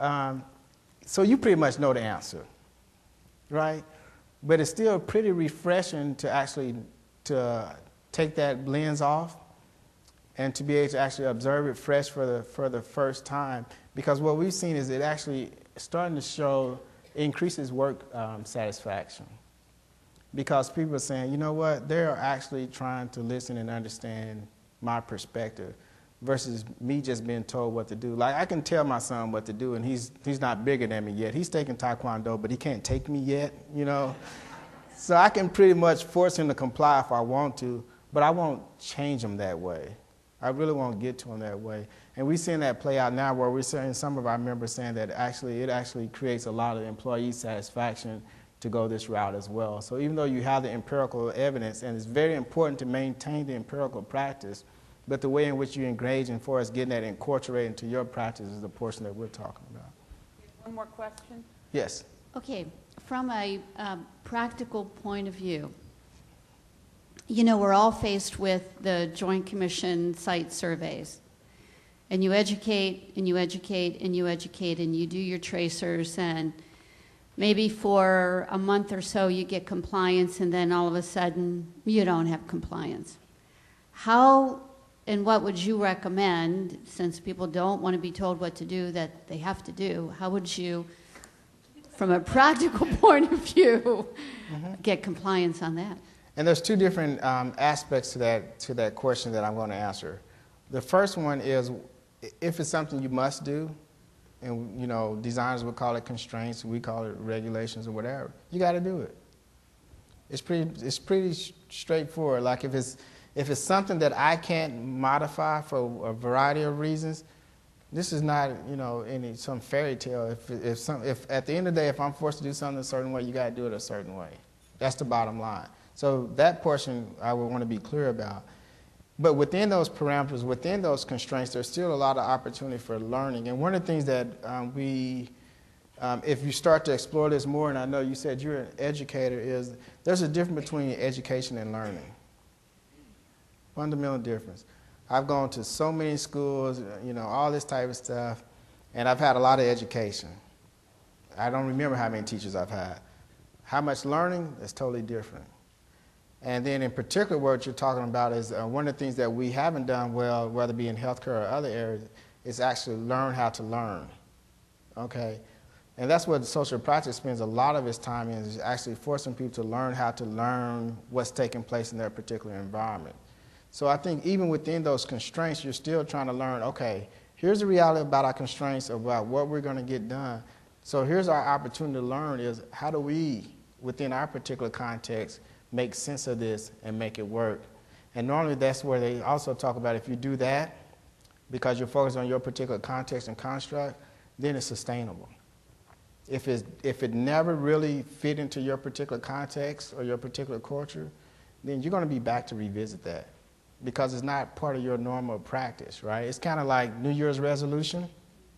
So you pretty much know the answer, right? But it's still pretty refreshing to actually take that lens off and to be able to actually observe it fresh for the first time. Because what we've seen is it actually starting to show increases work satisfaction. Because people are saying, you know what, they're actually trying to listen and understand my perspective versus me just being told what to do. Like, I can tell my son what to do, and he's not bigger than me yet. He's taking Taekwondo, but he can't take me yet, you know. So I can pretty much force him to comply if I want to, but I won't change him that way. I really won't get to him that way. And we're seeing that play out now where we're seeing some of our members saying that it actually creates a lot of employee satisfaction to go this route as well. So even though you have the empirical evidence, and it's very important to maintain the empirical practice, but the way in which you engage in for us getting that incorporated into your practice is the portion that we're talking about. One more question? Yes. Okay, from a practical point of view, you know, we're all faced with the Joint Commission site surveys. And you educate, and you educate, and you educate, and you do your tracers, and maybe for a month or so you get compliance, and then all of a sudden you don't have compliance. How and what would you recommend, since people don't want to be told what to do that they have to do, how would you, from a practical point of view, get compliance on that? And there's two different aspects to that question that I'm going to answer. The first one is if it's something you must do, and you know, designers would call it constraints, we call it regulations or whatever, you got to do it. It's pretty straightforward. Like if it's something that I can't modify for a variety of reasons, this is not, you know, some fairy tale. If at the end of the day, if I'm forced to do something a certain way, you got to do it a certain way. That's the bottom line. So that portion I would want to be clear about. But within those parameters, within those constraints, there's still a lot of opportunity for learning. And one of the things that if you start to explore this more, and I know you said you're an educator, is there's a difference between education and learning. Fundamental difference. I've gone to so many schools, you know, all this type of stuff, and I've had a lot of education. I don't remember how many teachers I've had. How much learning is totally different. And then in particular, what you're talking about is one of the things that we haven't done well, whether it be in healthcare or other areas, is actually learn how to learn, okay? And that's what social practice spends a lot of its time in, is actually forcing people to learn how to learn what's taking place in their particular environment. So I think even within those constraints, you're still trying to learn, okay, here's the reality about our constraints, about what we're going to get done. So here's our opportunity to learn is how do we, within our particular context, make sense of this and make it work. And normally that's where they also talk about if you do that, because you're focused on your particular context and construct, then it's sustainable. If it never really fit into your particular context or your particular culture, then you're going to be back to revisit that because it's not part of your normal practice, right? It's kind of like New Year's resolution.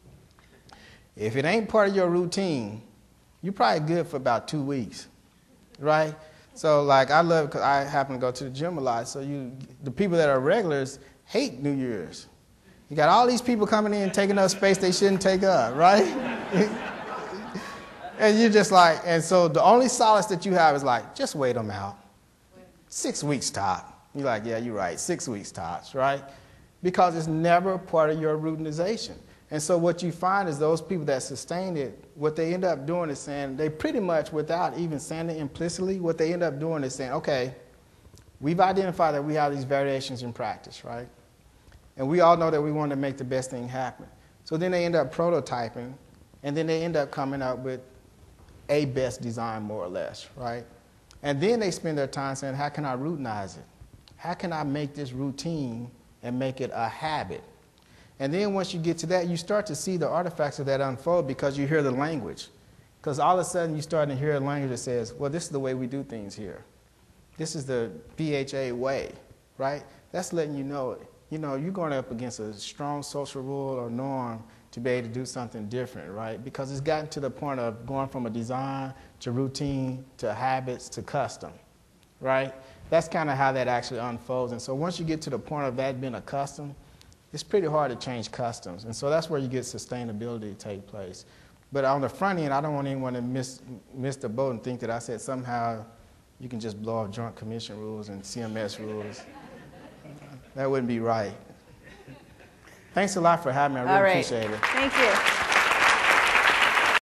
If it ain't part of your routine, you're probably good for about 2 weeks, right? So like I love, because I happen to go to the gym a lot, so the people that are regulars hate New Year's. You got all these people coming in taking up space they shouldn't take up, right? And you're just like, and so the only solace that you have is like, just wait them out. 6 weeks top. You're like, yeah, you're right, 6 weeks tops, right? Because it's never part of your routinization. And so what you find is those people that sustain it, what they end up doing is saying, they pretty much, without even saying it implicitly, what they end up doing is saying, okay, we've identified that we have these variations in practice, right? And we all know that we want to make the best thing happen. So then they end up prototyping, and then they end up coming up with a best design, more or less, right? And then they spend their time saying, how can I routinize it? How can I make this routine and make it a habit? And then once you get to that, you start to see the artifacts of that unfold because you hear the language. Because all of a sudden you start to hear a language that says, well, this is the way we do things here. This is the BHA way, right? That's letting you know, you're going up against a strong social rule or norm to be able to do something different, right? Because it's gotten to the point of going from a design to routine to habits to custom, right? That's kind of how that actually unfolds. And so once you get to the point of that being a custom, it's pretty hard to change customs. And so that's where you get sustainability to take place. But on the front end, I don't want anyone to miss the boat and think that I said somehow you can just blow off Joint Commission rules and CMS rules. That wouldn't be right. Thanks a lot for having me. I really appreciate it. Thank you.